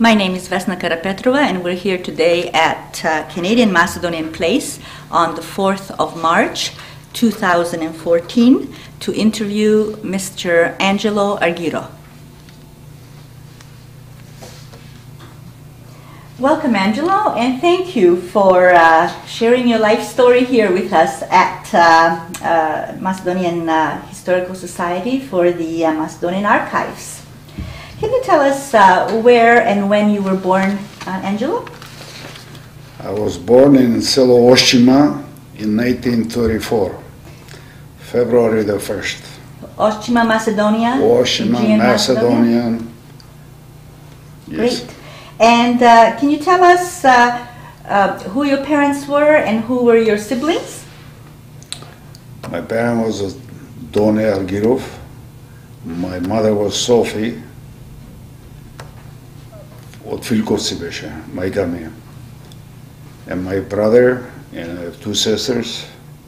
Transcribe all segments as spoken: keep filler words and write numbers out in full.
My name is Vesna Karapetrova, and we're here today at uh, Canadian Macedonian Place on the fourth of March two thousand fourteen to interview Mister Angelo Argiro. Welcome, Angelo, and thank you for uh, sharing your life story here with us at uh, uh, Macedonian uh, Historical Society for the uh, Macedonian Archives. Can you tell us uh, where and when you were born, uh, Angelo? I was born in Selo Oschima in nineteen thirty-four, February the first. Oschima, Macedonia? Oschima, Aegean, Macedonian. Yes. Great. And uh, can you tell us uh, uh, who your parents were and who were your siblings? My parent was Done Argiro. My mother was Sophie. От Filkovci беше, майка ми. And my brother, and I have two sisters.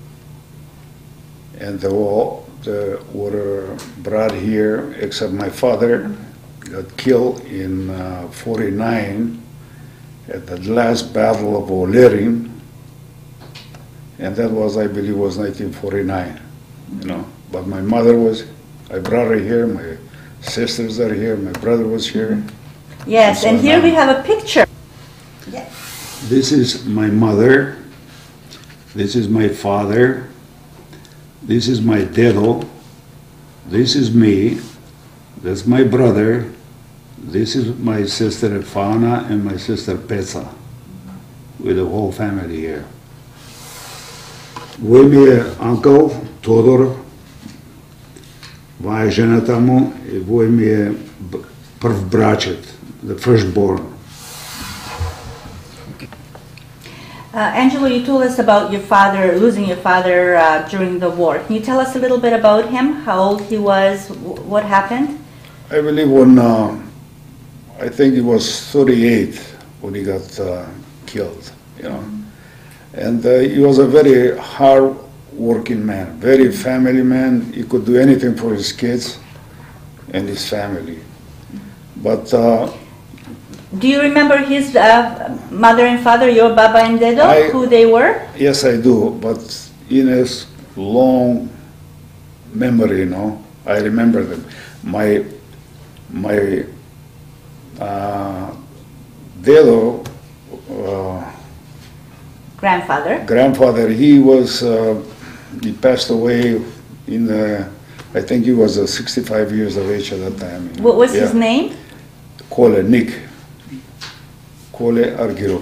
And they all the, were brought here, except my father got killed in uh, forty-nine at the last battle of Olerin. And that was, I believe, was nineteen forty-nine, you know. But my mother was, I brought her here, my sisters are here, my brother was here. Yes, and, so and here we have a picture. Yes. This is my mother, this is my father, this is my dedo, this is me, that's my brother, this is my sister Fauna and my sister Peca, with the whole family here. Voi mi e uncle Todor, моя жената му, и voi mi e prv bracet, the firstborn. Uh, Angelo, you told us about your father, losing your father uh, during the war. Can you tell us a little bit about him, how old he was, w what happened? I believe when, uh, I think he was thirty-eight when he got uh, killed, you know. And uh, he was a very hard working man, very family man. He could do anything for his kids and his family. But uh, do you remember his uh, mother and father, your Baba and Dedo, I, who they were? Yes, I do, but in a long memory, you know, I remember them. My, my uh, Dedo, uh, grandfather, grandfather, he was, uh, he passed away in the, I think he was uh, sixty-five years of age at that time. You know? What was yeah. his name? Kole, Nick. Kole Argiro.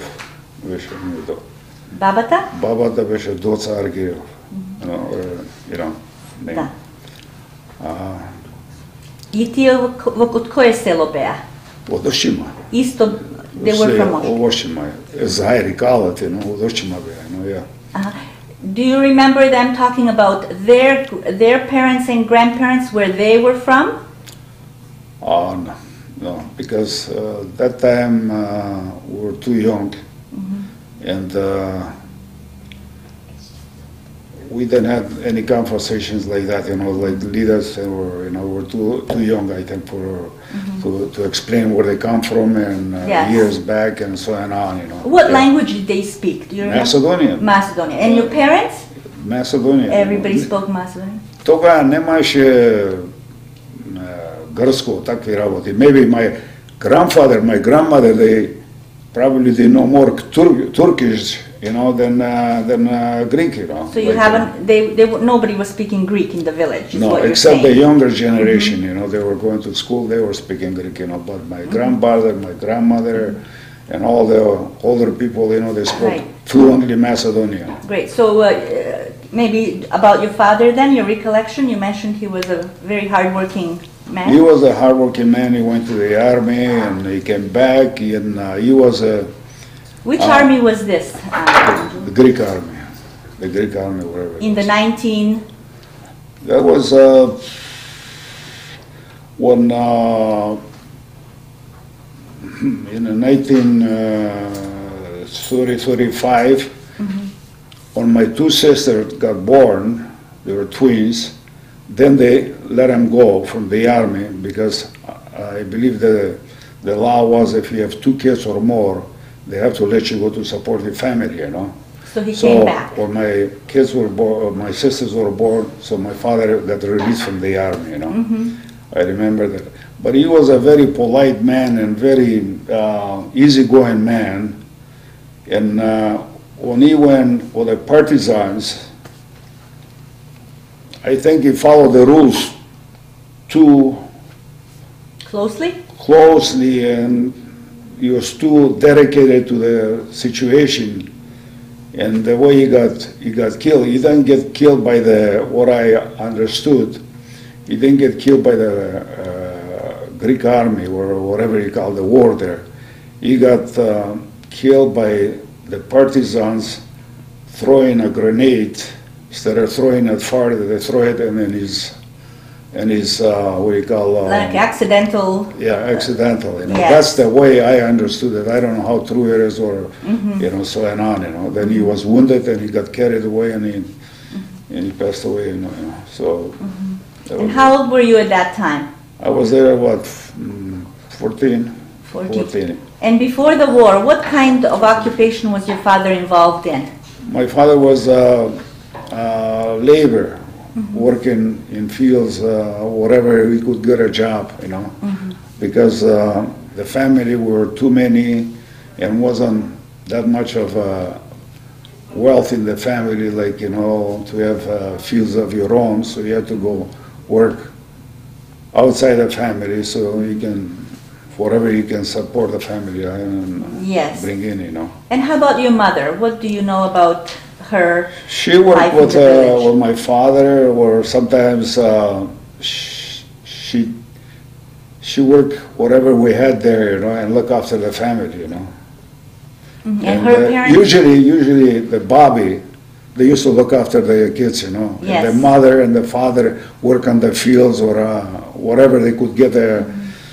Babata? Babata беше Доца Argiro. You know, or, you know, name. Да. Uh, И тия от кое село беа? От Oschima. Исто, they were from Oschima. Zaire Kalat, you know, от Oschima беа, you know, yeah. Uh, do you remember them talking about their their parents and grandparents, where they were from? Oh, no, no, because uh, that time uh, we were too young, mm-hmm. and uh, we didn't have any conversations like that, you know, like leaders, or you know, we're too too young, I think, for mm-hmm. to to explain where they come from and uh, yes. years back and so on, you know. What yeah. language did they speak? Do you remember? Macedonian. Macedonian. And your parents? Macedonian. Everybody spoke Macedonian. Тогава нямаше гръцко, такви работи. Maybe my grandfather, my grandmother, they probably they know more Tur Turkish, you know, than uh, than uh, Greek, you know. So you like, haven't, they, they, nobody was speaking Greek in the village, is no, what except you're the younger generation, mm-hmm. you know, they were going to school, they were speaking Greek, you know, but my mm-hmm. grandfather, my grandmother, and all the older people, you know, they spoke right. fluently Macedonian. Great. So uh, maybe about your father then, your recollection, you mentioned he was a very hard-working man. He was a hard-working man. He went to the army and he came back, and uh, he was a... Which uh, army was this? Uh, the Greek army. The Greek army, wherever. In the nineteen... That was uh, when... Uh, in nineteen thirty, thirty-five, mm-hmm. when my two sisters got born, they were twins, then they let them go from the army because I believe the the law was if you have two kids or more, they have to let you go to support the family, you know. So he so came back. when my kids were born, my sisters were born, so my father got released from the army, you know. Mm-hmm. I remember that. But he was a very polite man and very uh, easygoing man. And uh, when he went with the partisans, I think he followed the rules too Closely? closely, and he was too dedicated to the situation. And the way he got he got killed, he didn't get killed by the, what I understood, he didn't get killed by the uh, Greek army or whatever you call the war there. He got uh, killed by the partisans throwing a grenade. Instead of throwing it far, they throw it and then his, and his uh, what do you call? Uh, Like accidental. Yeah, accidental. You know, Yes. that's the way I understood it. I don't know how true it is, or Mm-hmm. you know, so and on. You know, then he was wounded and he got carried away and he Mm-hmm. and he passed away. You know, you know. So. Mm-hmm. that And was how old were you at that time? I was there, what, mm, fourteen? fourteen. And before the war, what kind of occupation was your father involved in? My father was uh, uh, labor, mm-hmm. working in fields, uh, wherever he could get a job, you know, Mm-hmm. because uh, the family were too many and wasn't that much of uh, wealth in the family, like, you know, to have uh, fields of your own, so you had to go work outside the family so you can, whatever you can support the family and Yes. bring in, you know. And how about your mother? What do you know about her? She worked life in with, the uh, village? with my father, or sometimes uh, sh- she she worked whatever we had there, you know, and look after the family, you know. Mhm. And, And, her uh, parents? usually, usually the Bobby, they used to look after their kids, you know. And Yes. the mother and the father work on the fields or uh, whatever they could get their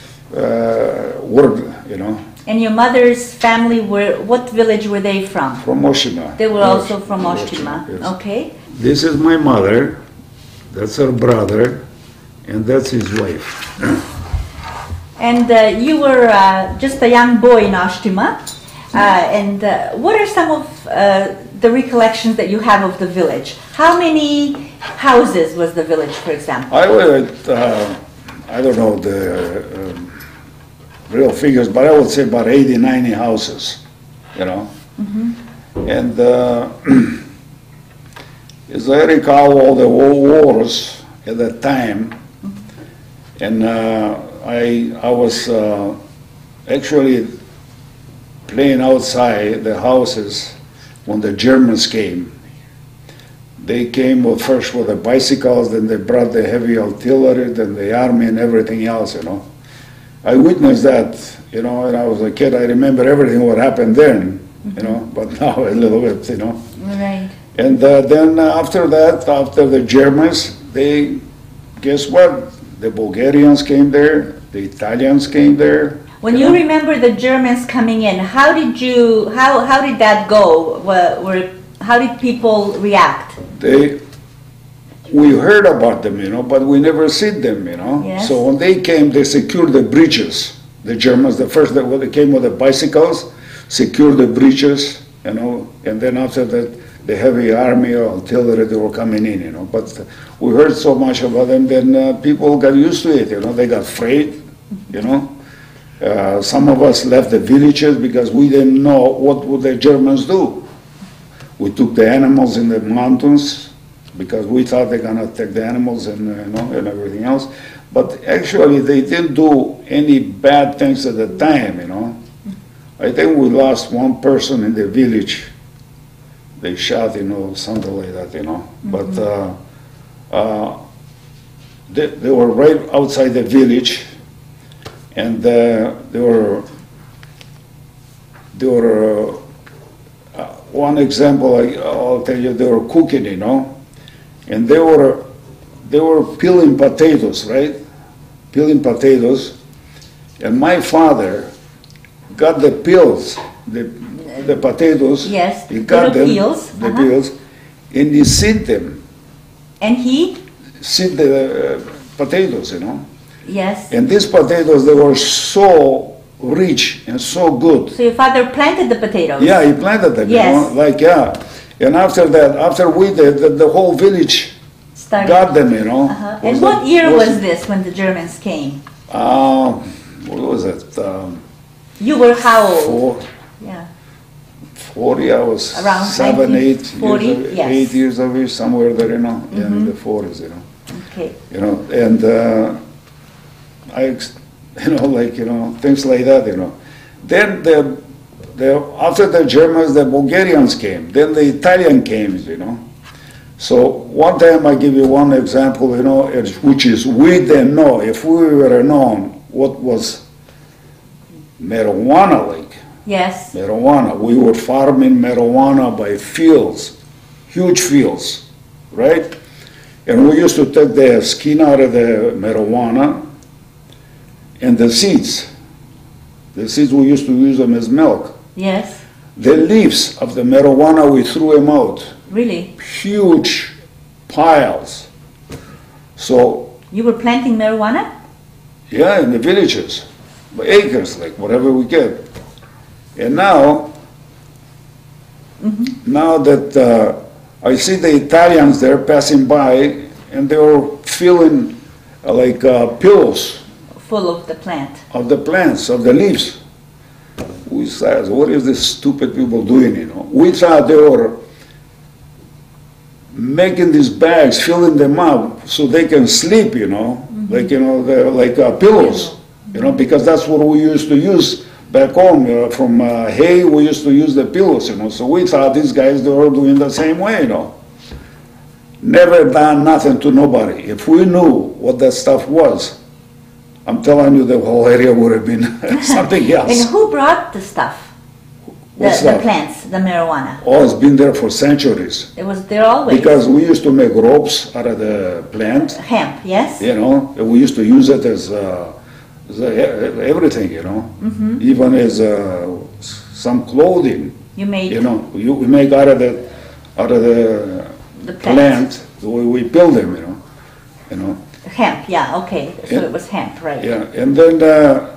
uh, work, you know, And your mother's family were, what village were they from? from Oschima. They were Yes, also from Oschima. yes. Okay. This is my mother, that's her brother, and that's his wife. And uh, you were uh, just a young boy in Oschima. Uh, and uh, what are some of uh, the recollections that you have of the village? How many houses was the village, for example? I would, uh, I don't know the um, real figures, but I would say about eighty, ninety houses, you know. Mm-hmm. And uh, as I recall all the war- wars at that time, and uh, I, I was uh, actually playing outside the houses when the Germans came. They came with, first with the bicycles, then they brought the heavy artillery, then the army and everything else, you know. I witnessed that, you know, when I was a kid. I remember everything what happened then, you know, but now a little bit, you know. Right. And uh, then uh, after that, after the Germans, they, guess what? The Bulgarians came there, the Italians came there. When you remember the Germans coming in, how did you, how, how did that go? Were, were, how did people react? They, we heard about them, you know, but we never seen them, you know. Yes. So when they came, they secured the breaches. The Germans, the first that when they came with the bicycles, secured the breaches, you know, and then after that, the heavy army or artillery, they were coming in, you know. But we heard so much about them, then uh, people got used to it, you know. They got afraid, you know. Uh, some of us left the villages because we didn't know what would the Germans do. We took the animals in the mountains because we thought they're gonna take the animals and uh, you know and everything else. But actually, they didn't do any bad things at the time, you know. I think we lost one person in the village. They shot, you know, something like that, you know. Mm-hmm. But uh, uh, they, they were right outside the village. And uh, they were, they were, uh, uh, one example I, I'll tell you, they were cooking, you know, and they were, they were peeling potatoes, right? Peeling potatoes, and my father got the peels, the, the potatoes. Yes, he got the them, peels. the Uh-huh. peels, and he seed them. And he? Seed the uh, potatoes, you know. Yes. And these potatoes, they were so rich and so good. So your father planted the potatoes? Yeah, he planted them, Yes. you know, like, yeah. And after that, after we did, the, the whole village Started. got them, you know. Uh-huh. And Was what it- year was was it- this when the Germans came? Uh, what was it? Um, You were how old? four, Yeah. forty, I was Around seven, eight forty, years of, yes. eight years of age, somewhere there, you know, yeah, in Mhm. the forties, you know. Okay. You know, and uh, I, ex- you know, like, you know, things like that, you know. Then the, the, after the Germans, the Bulgarians came, then the Italian came, you know. So one time I give you one example, you know, it's- which is we didn't know, if we were known what was marijuana like, Yes. marijuana, we were farming marijuana by fields, huge fields, right? And we used to take the skin out of the marijuana and the seeds. The seeds, we used to use them as milk. Yes. The leaves of the marijuana, we threw them out. Really? Huge piles. So, You were planting marijuana? yeah, in the villages, acres, like whatever we get. And now, Mm-hmm. now that uh, I see the Italians there passing by, and they were filling uh, like uh, pillows Full of the plant. of the plants, of the leaves. We said, what is this stupid people doing, you know? We thought they were making these bags, filling them up so they can sleep, you know, Mm-hmm. like, you know, they're like uh, pillows, you know, because that's what we used to use back home. Uh, from uh, hay, we used to use the pillows, you know, so we thought these guys, they were doing the same way, you know. Never done nothing to nobody. If we knew what that stuff was, I'm telling you, the whole area would have been something else. And who brought the stuff? The, What the stuff? plants, the marijuana. Oh, it's been there for centuries. It was there always. Because we used to make ropes out of the plant, Hemp, yes? you know, and we used to use it as, uh, as uh, everything, you know, Mm-hmm. even as uh, some clothing, You made you know, you, we make out of the, out of the the plant. plant, we, we build them, you know, you know. Hemp, yeah, okay. So Yeah. it was hemp, right? Yeah, and then uh,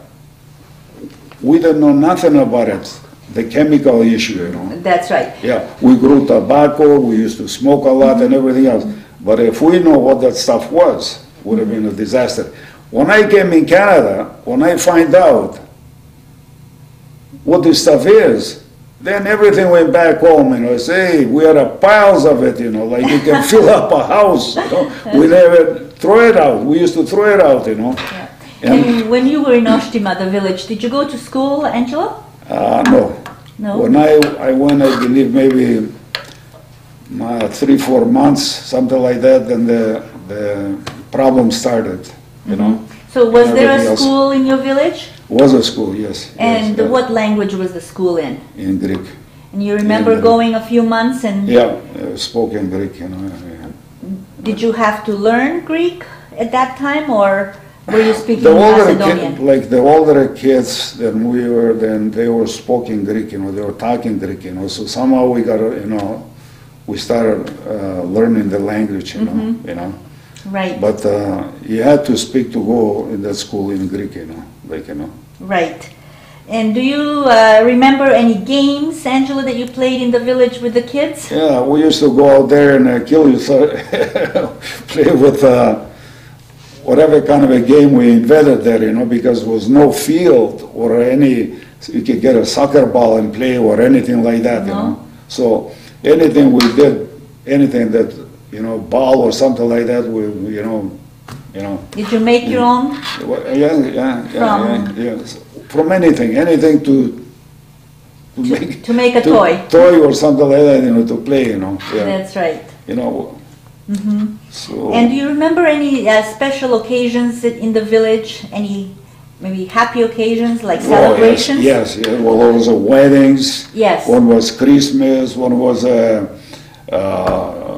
we didn't know nothing about it, the chemical issue, you know. That's right. Yeah, we grew tobacco, we used to smoke a lot and everything else. But if we know what that stuff was, would have been a disaster. When I came in Canada, when I find out what this stuff is, then everything went back home, you know. Say, hey, we had a piles of it, you know, like you can fill up a house, you know. We never throw it out. We used to throw it out, you know. Yeah. And- And when you were in Oschima, the village, did you go to school, Angelo? Uh, no. No? When I, I went, I believe maybe uh, three, four months, something like that, then the, the problem started, you know. So was there Everything a else. school in your village? Was a school, yes. And yes, yeah, what language was the school in? in Greek. And you remember Greek. going a few months and Yeah, uh, spoken Greek, you know. yeah. did you have to learn Greek at that time or were you speaking The older Macedonian? kid, like the older kids than we were, then they were speaking Greek, you know, they were talking Greek, you know. So somehow we got, you know, we started uh, learning the language, you know, Mhm. you know. Right, But uh, you had to speak to go in that school in Greek, you know, like, you know. right. And do you uh, remember any games, Angelo, that you played in the village with the kids? Yeah, we used to go out there and uh, kill you, so play with uh, whatever kind of a game we invented there, you know, because there was no field or any, you could get a soccer ball and play or anything like that, you No. know. So anything we did, anything that, you know, ball or something like that, we, we, you know, you know. Did you make your own? Well, Yeah, yeah, yeah, From- yeah, yeah. From anything, anything to, to make. to make a to- toy. Toy or something like that, you know, to play, you know, yeah, That's right. you know, Hmm. so. And do you remember any uh, special occasions in the village? Any maybe happy occasions like Oh, yes, celebrations? Yes, yeah, well, there was uh, weddings. Yes. One was Christmas, one was uh, uh,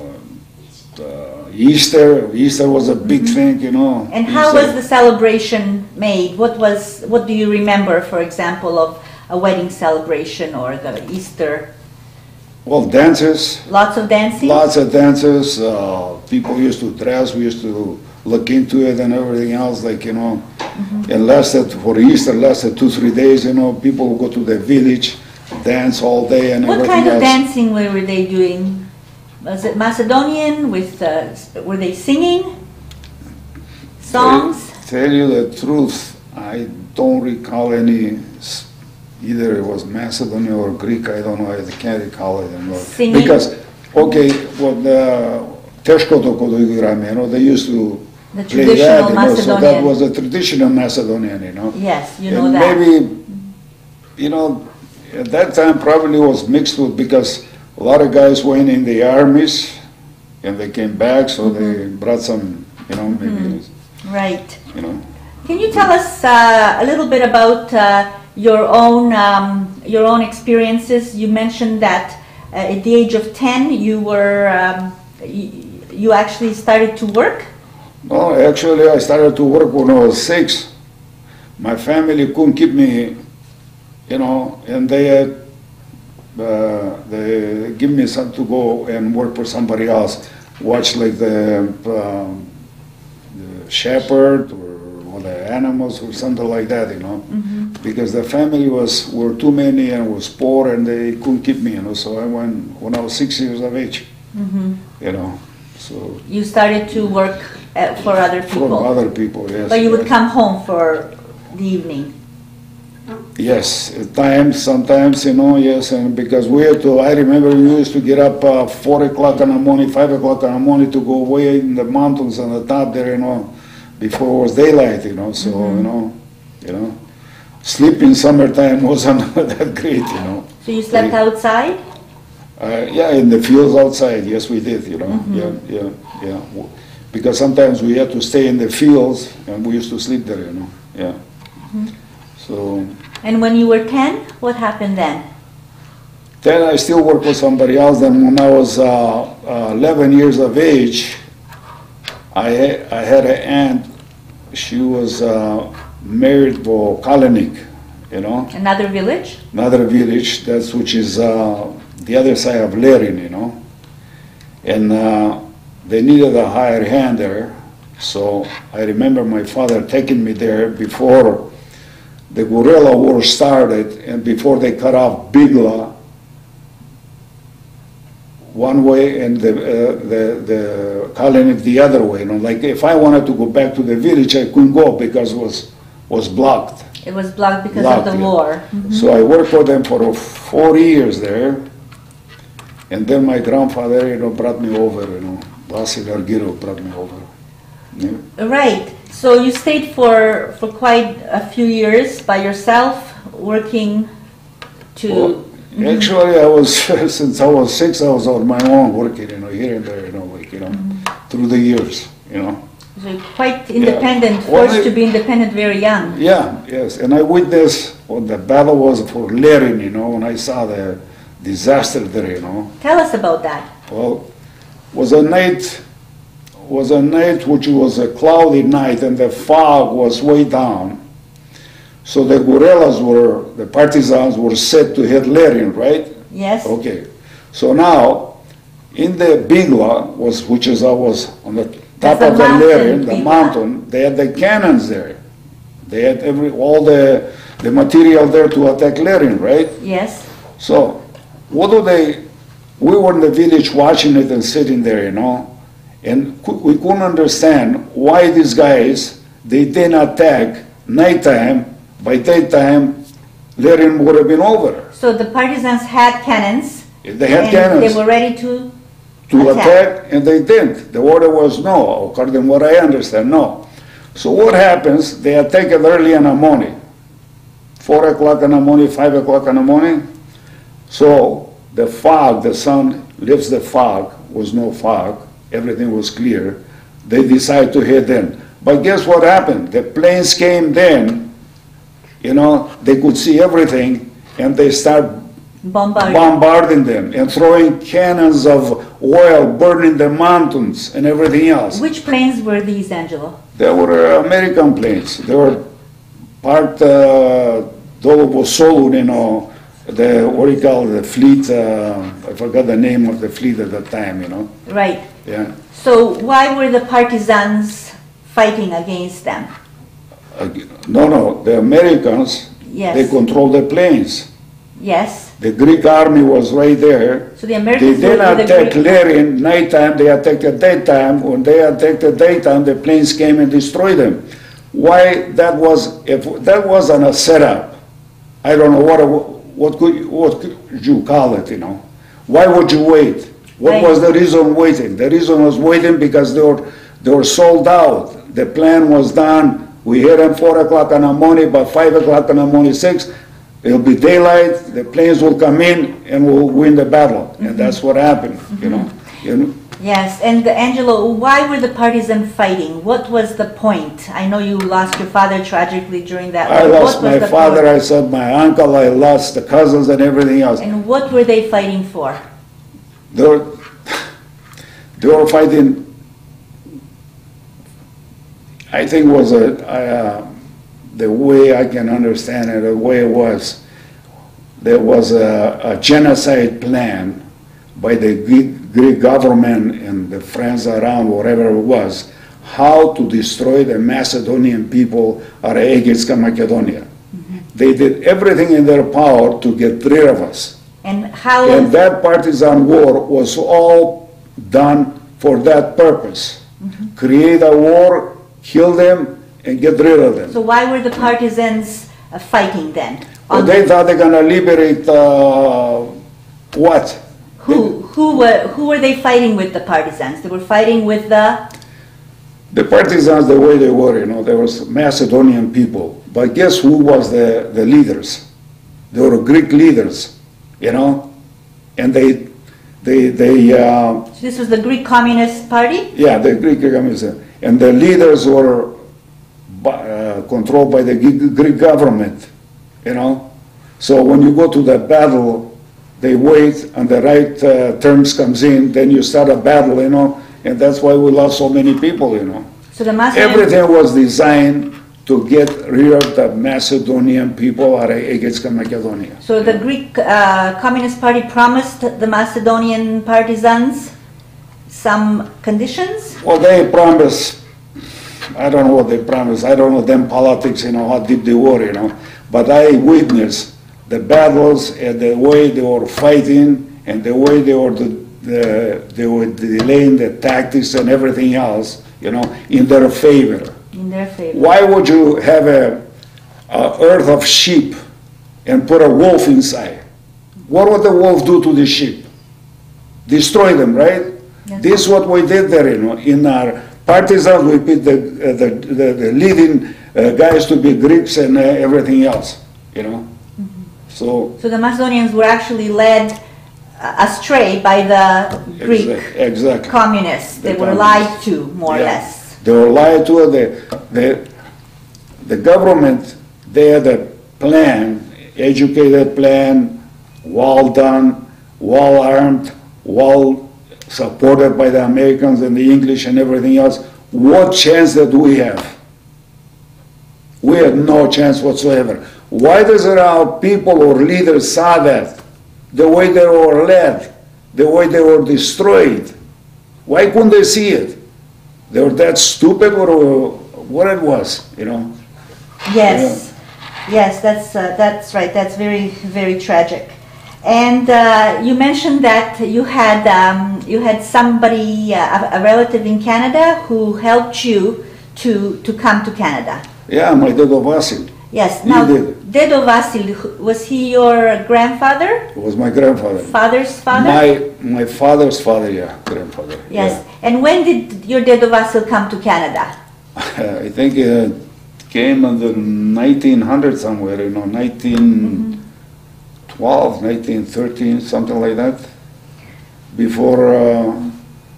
uh, Easter. Easter was a big thing, you know. And how Easter. was the celebration made? What was what do you remember, for example, of a wedding celebration or the Easter? Well, dances. Lots of dancing? Lots of dances. Uh, people used to dress. We used to look into it and everything else, like, you know, mm-hmm. It lasted, for Easter, lasted two, three days, you know, people would go to the village, dance all day and what everything kind of else. dancing were, were they doing? Was it Macedonian with, uh, were they singing songs? Tell, tell you the truth, I don't recall any, either it was Macedonian or Greek, I don't know, I can't recall it anymore. Singing? Because, okay, what the Teško to kod igrame, you know, they used to the play traditional that, you know, Macedonian. so that was a traditional Macedonian, you know. Yes, you know and that. Maybe, you know, at that time probably was mixed with, because a lot of guys went in the armies and they came back, so mm-hmm. they brought some, you know, maybe, mm-hmm. Right. You know. Can you tell us uh, a little bit about uh, your own um, your own experiences? You mentioned that uh, at the age of ten you were um, you, you actually started to work. No, actually I started to work when I was six. My family couldn't keep me, you know, and they had, uh, they give me some to go and work for somebody else, watch like the, um, the shepherd or, or the animals or something like that, you know, mm-hmm. because the family was were too many and was poor and they couldn't keep me, you know. So I went when I was six years of age, mm-hmm. you know. So you started to work at, for other people. For other people, yes. But you would yes. come home for the evening. Yes, at times, sometimes, you know, yes, and because we had to, I remember we used to get up uh, four o'clock in the morning, five o'clock in the morning to go way in the mountains on the top there, you know, before it was daylight, you know, so, mm-hmm. you know, you know, sleep in summertime wasn't that great, you know. So you slept yeah. outside? Uh, yeah, in the fields outside, yes, we did, you know, mm-hmm. yeah, yeah, yeah, because sometimes we had to stay in the fields and we used to sleep there, you know, yeah. Mm-hmm. So, and when you were ten, what happened then? Then I still worked with somebody else. Then when I was uh, uh, eleven years of age, I, ha I had an aunt. She was uh, married to Kalenik, you know. Another village? Another village, that's which is uh, the other side of Lerin, you know. And uh, they needed a hired hand there. So I remember my father taking me there before the guerrilla war started, and before they cut off Bigla one way and the uh, the the Kalenik the other way. You know, like if I wanted to go back to the village, I couldn't go because it was was blocked. It was blocked because blocked, of the yeah. war. Mm-hmm. So I worked for them for four years there, and then my grandfather, you know, brought me over. You know, Argiro brought me over. Yeah. Right. So you stayed for for quite a few years by yourself, working to. Well, mm-hmm. Actually, I was since I was six, I was on my own working, you know, here and there, you know, like you know, mm-hmm. through the years, you know. So you're quite independent, yeah. Well, forced I, to be independent very young. Yeah. Yes, and I witnessed when the battle was for Lerin, you know, when I saw the disaster there, you know. Tell us about that. Well, it was a night. was a night which was a cloudy night and the fog was way down. So the guerrillas were, the partisans were set to hit Lerin, right? Yes. Okay. So now, in the Bigla, was, which is I was on the top That's of the the mountain, Lerin, the Bigla. mountain, they had the cannons there. They had every, all the, the material there to attack Lerin, right? Yes. So, what do they, we were in the village watching it and sitting there, you know, and we couldn't understand why these guys, they didn't attack nighttime. By daytime, Lerin would have been over. So the partisans had cannons. They had and cannons. They were ready to To attack. attack, and they didn't. The order was no, according to what I understand, no. So what happens, they attack it early in the morning. Four o'clock in the morning, five o'clock in the morning. So the fog, the sun lifts the fog, was no fog. Everything was clear. They decided to head in. But guess what happened? The planes came then, you know, they could see everything, and they start bombarding. bombarding them and throwing cannons of oil, burning the mountains and everything else. Which planes were these, Angelo? They were American planes. They were part uh, Dolobo Solun, you know, the, what do you call it, the fleet, uh, I forgot the name of the fleet at the time, you know. Right. Yeah. So why were the partisans fighting against them? Uh, no, no, the Americans, Yes. they control the plains. Yes. The Greek army was right there. So the They Americans were didn't with the attack Greek. Lerin nighttime, they attacked at daytime. When they attacked at daytime, the planes came and destroyed them. Why that was, if that wasn't a setup, I don't know what, what could, what could you call it, you know? Why would you wait? What Right. was the reason waiting? The reason was waiting because they were, they were sold out. The plan was done. We hit them four o'clock in the morning, by five o'clock in the morning, six, it'll be daylight, the planes will come in and we'll win the battle. Mm-hmm. And that's what happened, mm-hmm. you know? You know? Yes, and uh, Angelo, why were the partisans fighting? What was the point? I know you lost your father tragically during that I war. lost What was my the father, point? I said my uncle, I lost the cousins and everything else. And what were they fighting for? They were, they were fighting, I think was a, uh, the way I can understand it, the way it was, there was a, a genocide plan by the Greek, Greek government and the friends around, whatever it was, how to destroy the Macedonian people at Aegean, Macedonia. Mm-hmm. They did everything in their power to get rid of us. And how? And that partisan war was all done for that purpose. Mm-hmm. Create a war, kill them, and get rid of them. So why were the partisans uh, fighting then? Well, On they the- thought they're going to liberate uh, what? Who, who, were, who were they fighting with, the partisans? They were fighting with the... The partisans, the way they were, you know, there was Macedonian people. But guess who was the, the leaders? They were Greek leaders, you know, and they, they, they uh, So this was the Greek Communist Party? yeah, the Greek communism. And the leaders were uh, controlled by the Greek government, you know. So when you go to the battle, they wait and the right uh, terms comes in, then you start a battle, you know, and that's why we lost so many people, you know. So the Macedonian... Everything was designed to get rid of the Macedonian people out of Aegean Macedonia. So the Greek uh, Communist Party promised the Macedonian partisans some conditions? Well, they promised, I don't know what they promised, I don't know them politics, you know, how deep they were, you know, but I witnessed the battles and the way they were fighting and the way they were, the, the, they were delaying the tactics and everything else, you know, in their favor. In their favor. Why would you have a, a earth of sheep and put a wolf inside? What would the wolf do to the sheep? Destroy them, right? Yes. This is what we did there, you know. In our partisans, we put the, uh, the, the, the leading uh, guys to be Greeks and uh, everything else, you know. Mm-hmm. So, so the Macedonians were actually led uh, astray by the Greek exa exactly. communists. They The were communists. lied to, more Yeah. or less. They were lied to. The, the, the government, they had a plan, educated plan, well done, well armed, well supported by the Americans and the English and everything else. What chance did we have? We had no chance whatsoever. Why does our people or leaders saw that? The way they were led, the way they were destroyed. Why couldn't they see it? They were that stupid or what it was, you know? Yes, yeah. yes, that's, uh, that's right. That's very, very tragic. And uh, you mentioned that you had um, you had somebody, uh, a relative in Canada, who helped you to to come to Canada. Yeah, my Dedo Vasil. Yes. He Now, did. Dedo Vasil, was he your grandfather? It was my grandfather. Father's father? My my father's father, yeah, grandfather. Yes. Yeah. And when did your Dedo Vasil come to Canada? I think it came in the nineteen hundred somewhere, you know, nineteen twelve, nineteen thirteen, something like that, before uh,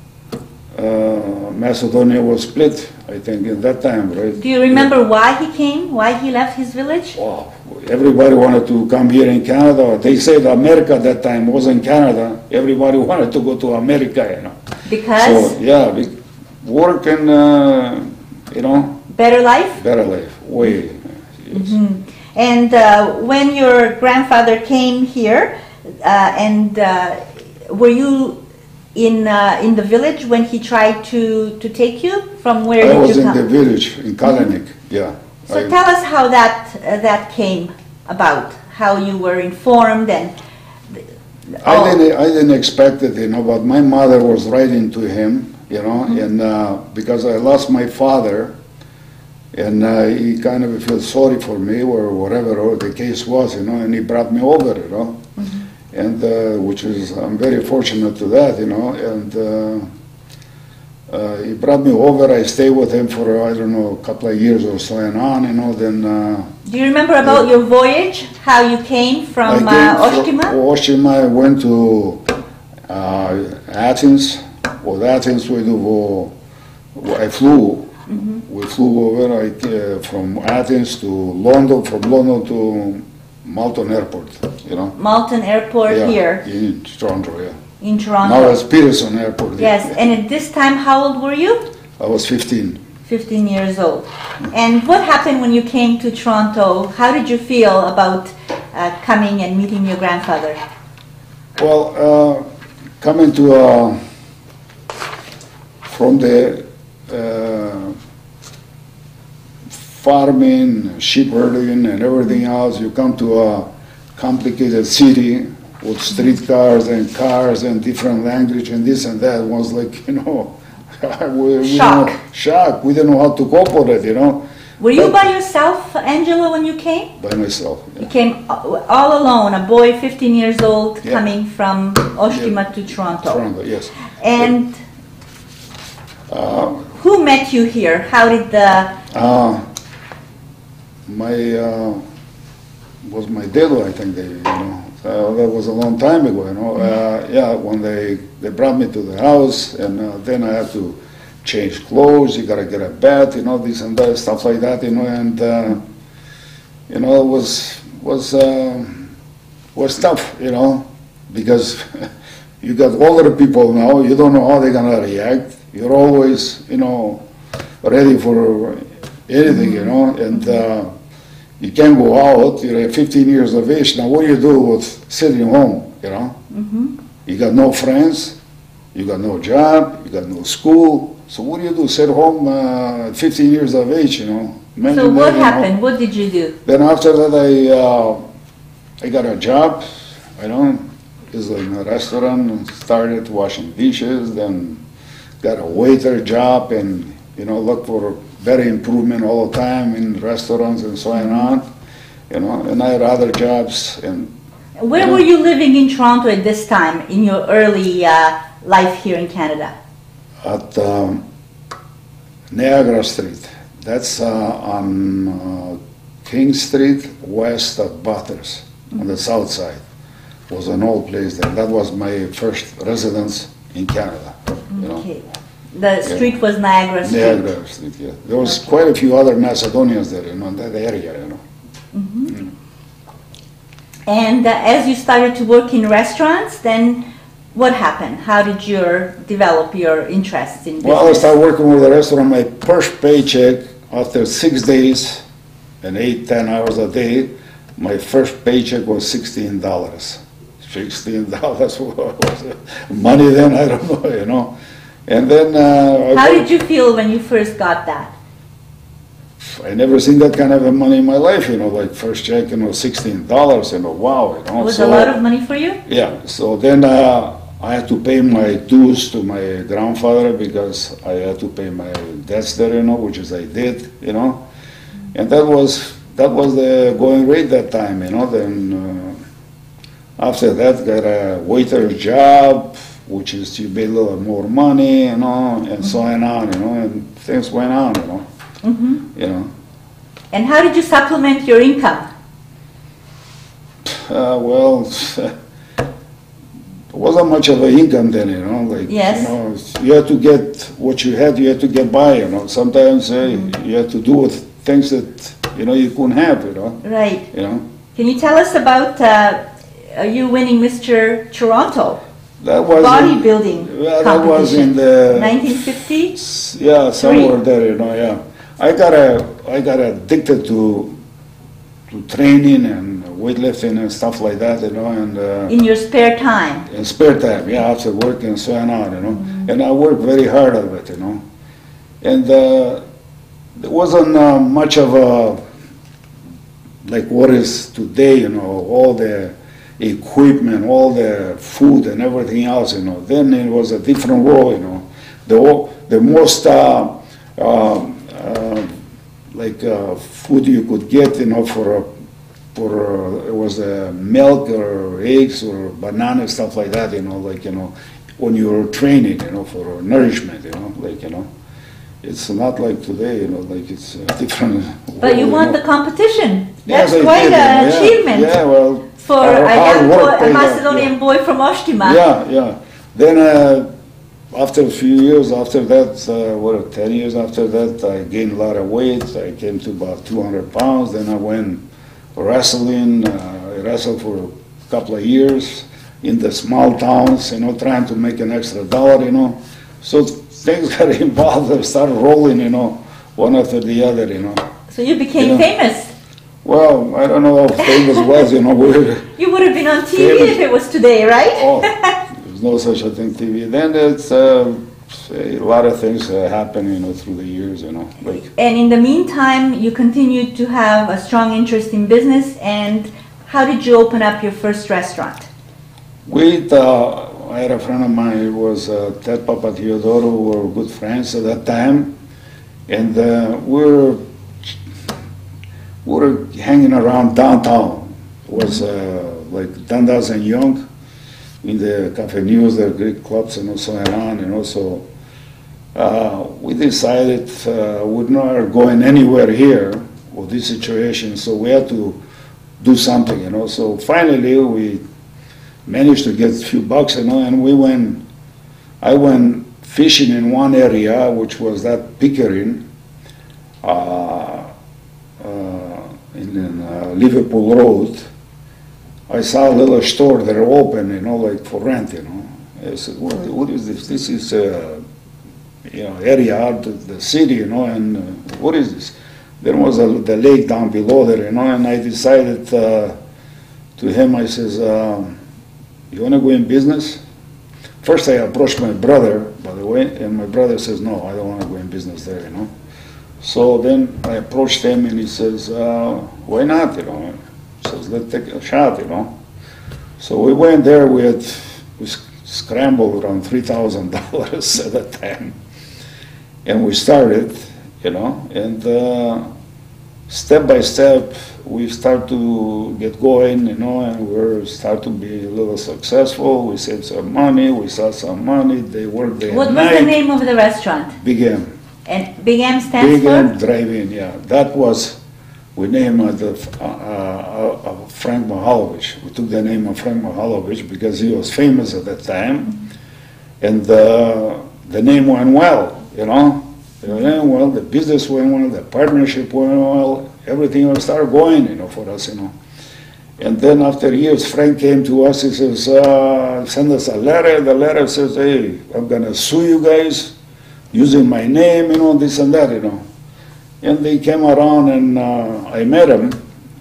uh, Macedonia was split, I think, in that time, right? Do you remember why he came? Why he left his village? Wow. Everybody wanted to come here in Canada. They said America at that time wasn't Canada. Everybody wanted to go to America, you know. Because? So, yeah, be- work and, uh, you know, Better life? better life, way. Yes. Mm-hmm. And uh, when your grandfather came here, uh, and uh, were you in uh, in the village when he tried to to take you? From where I did was you in come? the village in Kalanik, mm-hmm. yeah. So I, tell us how that uh, that came about, how you were informed and. I didn't I didn't expect it, you know, but my mother was writing to him, you know, mm-hmm. and uh, because I lost my father, and uh, he kind of felt sorry for me or whatever the case was, you know, and he brought me over, you know, mm-hmm. and uh, which is I'm very fortunate to that, you know, and uh, uh, he brought me over. I stayed with him for I don't know a couple of years or so and on, you know. Then. Uh, Do you remember about your voyage? How you came from uh, Oschima? Oschima, I went to uh, Athens. With Athens, we do. I flew. Mm-hmm. We flew over I, uh, from Athens to London. From London to Malton Airport. You know. Malton Airport yeah, here. In Toronto, yeah. In Toronto. Now it's Pearson Airport. Yes, yeah. and at this time, how old were you? I was fifteen. fifteen years old. And what happened when you came to Toronto? How did you feel about uh, coming and meeting your grandfather? Well, uh, coming to uh, from the uh, farming, sheep herding, and everything else, you come to a complicated city with streetcars and cars and different language and this and that. It was like, you know, we, we shock. Know, shock. We didn't know how to cope with it, you know. Were you but by yourself, Angelo, when you came? By myself. Yeah. You came all alone, a boy fifteen years old, yeah. coming from Oschima yeah. to Toronto. Toronto, yes. And uh, who met you here? How did the... Uh, my, uh, was my dad, I think, they, you know. Uh, that was a long time ago, you know. Uh, yeah, when they, they brought me to the house, and uh, then I had to change clothes, you gotta get a bath, you know, this and that, stuff like that, you know, and, uh, you know, it was, was, uh, was tough, you know, because you got older people now, you don't know how they're gonna react, you're always, you know, ready for anything, you know, and, uh, you can't go out, you're fifteen years of age, now what do you do with sitting home, you know? Mm-hmm. You got no friends, you got no job, you got no school, so what do you do, sit home uh, at fifteen years of age, you know? So what happened, what did you do? Then after that I, uh, I got a job, you know, it's like in a restaurant, and started washing dishes, then got a waiter job, and, you know, looked for better improvement all the time in restaurants and so on, you know, and I had other jobs. And where you know, were you living in Toronto at this time, in your early uh, life here in Canada? At um, Niagara Street. That's uh, on uh, King Street, west of Bathurst, mm-hmm. on the south side. It was an old place there. That was my first residence in Canada, you know. Okay. The street yeah. was Niagara Street. Niagara Street, yeah. There was okay. quite a few other Macedonians there, you know, in that area, you know. Mm-hmm. Mm. And uh, as you started to work in restaurants, then what happened? How did you develop your interest in business? Well, I started working with the restaurant. My first paycheck, after six days and eight, ten hours a day, my first paycheck was sixteen dollars. sixteen dollars was money then, I don't know, you know. And then... Uh, How did you feel when you first got that? I never seen that kind of money in my life, you know, like first check, you know, sixteen dollars, you know, wow, you know. It was so, a lot of money for you? Yeah, so then uh, I had to pay my dues to my grandfather because I had to pay my debts there, you know, which is I did, you know. And that was, that was the going rate that time, you know. Then uh, after that, got a waiter job, which is you pay a little more money, you know, and mm-hmm. so on, you know, and things went on, you know, mm-hmm. you know. And how did you supplement your income? Uh, well, it wasn't much of an income then, you know, like, yes. you know, you had to get what you had, you had to get by, you know. Sometimes uh, mm-hmm. you had to do with things that, you know, you couldn't have, you know. Right. You know. Can you tell us about uh, you winning Mister Toronto? That was bodybuilding in, well, that was in the nineteen fifty. Yeah, somewhere Three. there, you know. Yeah, I got a, I got addicted to, to training and weightlifting and stuff like that, you know, and uh, in your spare time. in spare time, yeah, after work and so on, you know, Mm-hmm. and I worked very hard at it, you know, and uh, there wasn't uh, much of a like what is today, you know, all the equipment, all the food and everything else, you know. Then it was a different world, you know. The the most uh, uh, uh, like uh, food you could get, you know, for a, for a, it was uh, milk or eggs or banana stuff like that, you know, like you know, when you were training, you know, for nourishment, you know, like you know. It's not like today, you know, like it's a different. But you world, won know. the competition. Yes, That's I quite did, an yeah, achievement yeah, well, for our a hard young work boy, a paid off, Macedonian yeah. boy from Oschima. Yeah, yeah. Then uh, after a few years after that, uh, what, ten years after that, I gained a lot of weight. I came to about two hundred pounds. Then I went wrestling. Uh, I wrestled for a couple of years in the small towns, you know, trying to make an extra dollar, you know. So things got involved. I started rolling, you know, one after the other, you know. So you became You know, famous. Well, I don't know how famous was, you know. We're, You would have been on T V Famous. if it was today, right? oh, there's no such a thing T V. Then it's uh, a lot of things uh, happen, you know, through the years, you know. Like And in the meantime, you continued to have a strong interest in business. And how did you open up your first restaurant? we, uh, I had a friend of mine, it was uh, Ted Papa Theodoro, who were good friends at that time, and uh, we were we were hanging around downtown. It was uh, like Dundas and Young in the Cafe News, the Greek clubs, and so on, and also uh, we decided uh, we're not going anywhere here with this situation, so we had to do something, you know. So finally we managed to get a few bucks, you know, and we went, I went fishing in one area, which was that Pickering, uh, uh, in, in uh, Liverpool Road. I saw a little store that are open, you know, like for rent, you know. I said, what, what is this? This is, uh, you know, area out of the city, you know, and uh, what is this? There was a, the lake down below there, you know, and I decided uh, to him, I says, um, you want to go in business? First I approached my brother, by the way, and my brother says, no, I don't want to go in business there, you know. So then I approached him and he says, uh, why not, you know? He says, let's take a shot, you know. So we went there, we had, we scrambled around three thousand dollars at that time. And we started, you know, and uh, step by step, we start to get going, you know, and we start to be a little successful. We saved some money, we saw some money, they worked day What and was night. the name of the restaurant? Big M. And Big M stands Big M for? Drive-In, yeah. That was, we named it the, uh, uh, uh, Frank Mihalovich. We took the name of Frank Mihalovich because he was famous at that time. And uh, the name went well, you know. It went well, the business went well, the partnership went well, everything started going, you know, for us, you know. And then after years, Frank came to us, he says, uh, send us a letter. The letter says, hey, I'm gonna sue you guys using my name, you know, this and that, you know. And they came around and uh, I met him.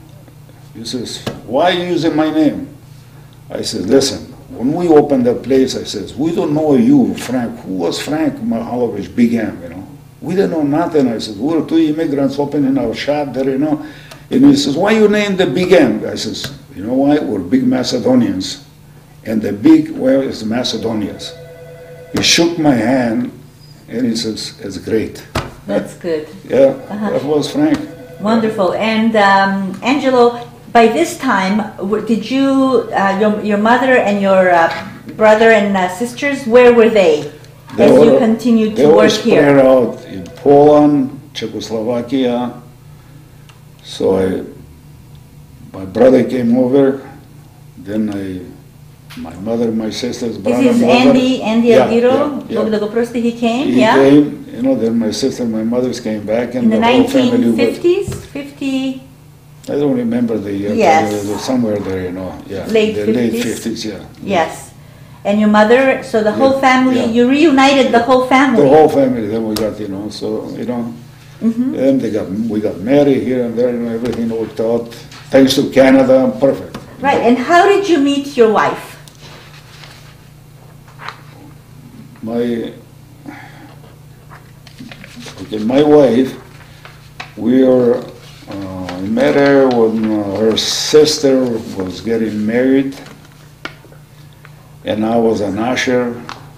He says, why are you using my name? I said, listen, when we opened that place, I says, we don't know you, Frank. Who was Frank Mihalovich, Big M, you know? We didn't know nothing. I said, we were two immigrants opening our shop there, you know. And he says, why you named the Big M? I says, you know why? We're big Macedonians. And the big, well, is the Macedonians. He shook my hand and he says, it's great. That's good. Yeah, Uh-huh. that was Frank. Wonderful. And um, Angelo, by this time, w- did you, uh, your, your mother and your uh, brother and uh, sisters, where were they? They As you were- continued They to were work spread here. out in Poland, Czechoslovakia. So I, my brother came over, then I, my mother, my sisters, brother, This is mother. Andy, Andy Yeah, Argiro, yeah, yeah. Dogoprosti, he came, He yeah? came, you know, then my sister, my mothers came back, and In the the whole family nineteen was. fifties, fifty, I don't remember the year. but Yes. it was somewhere there, you know. Yeah, Late the late fifties? fifties, yeah. yes. And your mother, so the whole Yeah, family, yeah. you reunited the whole family. The whole family. Then we got, you know, so you know, Mhm. then they got we got married here and there, you know, everything worked out thanks to Canada, perfect. Right, and how did you meet your wife? My, okay, my wife, we were, uh, I met her when uh, her sister was getting married, and I was an usher,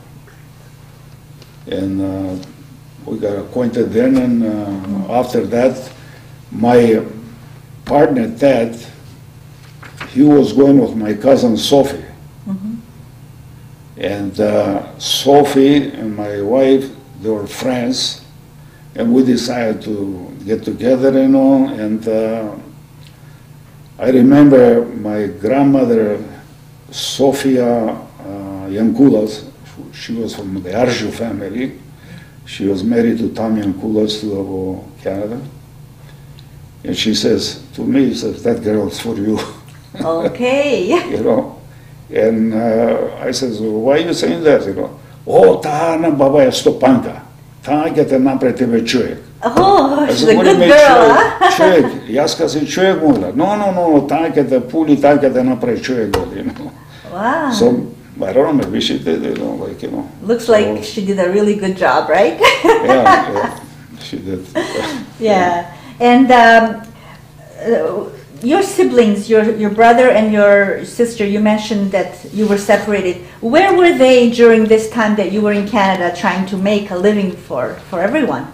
and uh, we got acquainted then, and uh, after that, my partner, Ted, he was going with my cousin Sophie. Mm-hmm. And uh, Sophie and my wife, they were friends, and we decided to get together, you know, and uh, I remember my grandmother, Sofia uh, Yankulas, she was from the Argiro family. She was married to Tom Yankulas to Canada. And she says to me, she says, that girl's for you. Okay. You know. And uh, I says, well, why are you saying that? You know, oh, ta na baba je stopanka. Ta je te napred tebe čovjek. Oh, she's said, a good girl, huh? Čovjek, jaz kad si čovjek mora. No, no, no, ta je te puli, ta je te napred čovjek, you know. Wow. So, I don't know, maybe she did, you know, like, you know. Looks so, like she did a really good job, right? yeah, yeah, she did. Yeah. And um, uh, your siblings, your, your brother and your sister, you mentioned that you were separated. Where were they during this time that you were in Canada trying to make a living for, for everyone?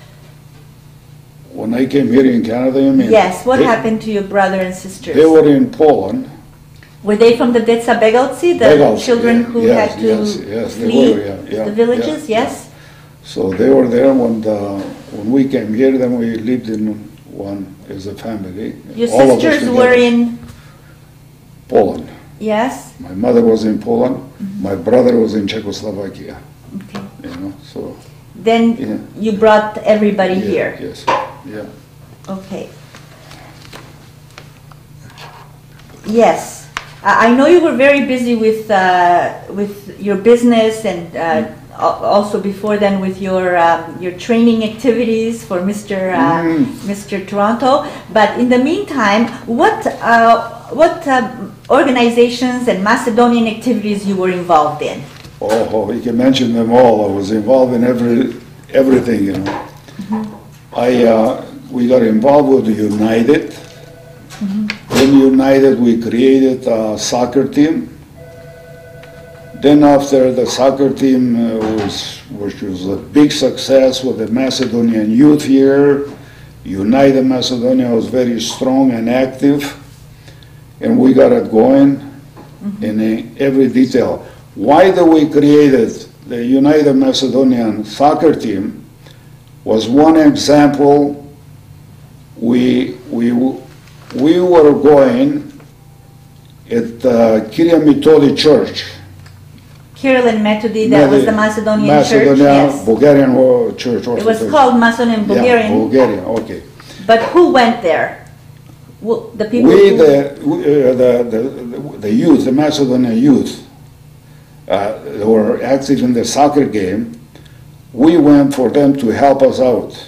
When I came here in Canada, you mean? Yes. What they, happened to your brother and sisters? They were in Poland. Were they from the Detsa Begalci, the Begalci, children yeah, who yes, had to yes, yes, they flee were, yeah, yeah, the villages? yeah, Yes. yeah. So they were there when the, when we came here. Then we lived in one as a family. Your all of us sisters together. were in Poland. Yes. My mother was in Poland. Mm-hmm. My brother was in Czechoslovakia. Okay. You know, so. Then Yeah. you brought everybody Yeah, here. yes. Yeah. Okay. Yes. I I know you were very busy with uh, with your business and uh, al- also before then with your um, your training activities for Mister Uh, Mm. Mister Toronto. But in the meantime, what uh, what uh, organizations and Macedonian activities you were involved in? Oh, oh, you can mention them all. I was involved in every everything, you know. Mm-hmm. I uh, we got involved with United. Mm-hmm. In United, we created a soccer team. Then after the soccer team uh, was, which was a big success with the Macedonian youth here, United Macedonia was very strong and active, and we got it going mm-hmm. in a, every detail. Why do we created the United Macedonian soccer team was one example. We, we, we were going at the Kyria Methodi Church. Kirill and Methodi, that was the Macedonian Macedonia, church, yes. Bulgarian wo- church. It was called Macedonian Bulgarian. Yeah, Bulgarian, okay. But who went there? Who- The people We, who... the, we, uh, the, the, the youth, the Macedonian youth, uh, they were active in the soccer game. We went for them to help us out.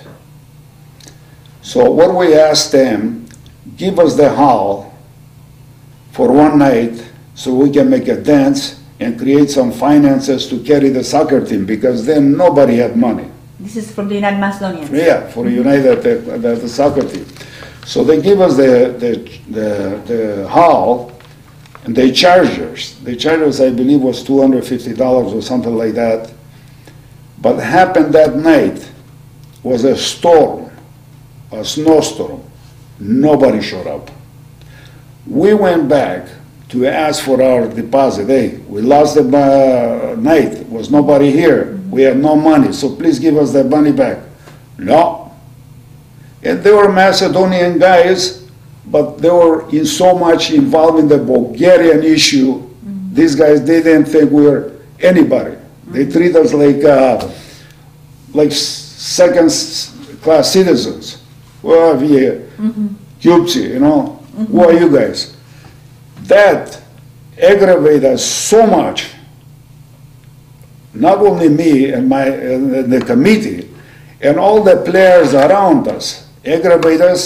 So what we asked them, give us the hall for one night so we can make a dance and create some finances to carry the soccer team, because then nobody had money. This is from the United Macedonians. Yeah, for United, the, the, the soccer team. So they give us the, the, the, the hall, and they charged us. They charged us, I believe, was two hundred fifty dollars or something like that. But happened that night was a storm, a snowstorm. Nobody showed up. We went back to ask for our deposit. Hey, we lost the uh, night. Was nobody here. We have no money, so please give us the money back. No. And they were Macedonian guys, but they were in so much involved in the Bulgarian issue. Mm-hmm. These guys didn't think we were anybody. Mm-hmm. They treat us like uh, like second-class citizens. Well, we, mm-hmm. Cubesi, you know, mm-hmm. Who are you guys? That aggravated us so much. Not only me and my and the committee, and all the players around us aggravated us,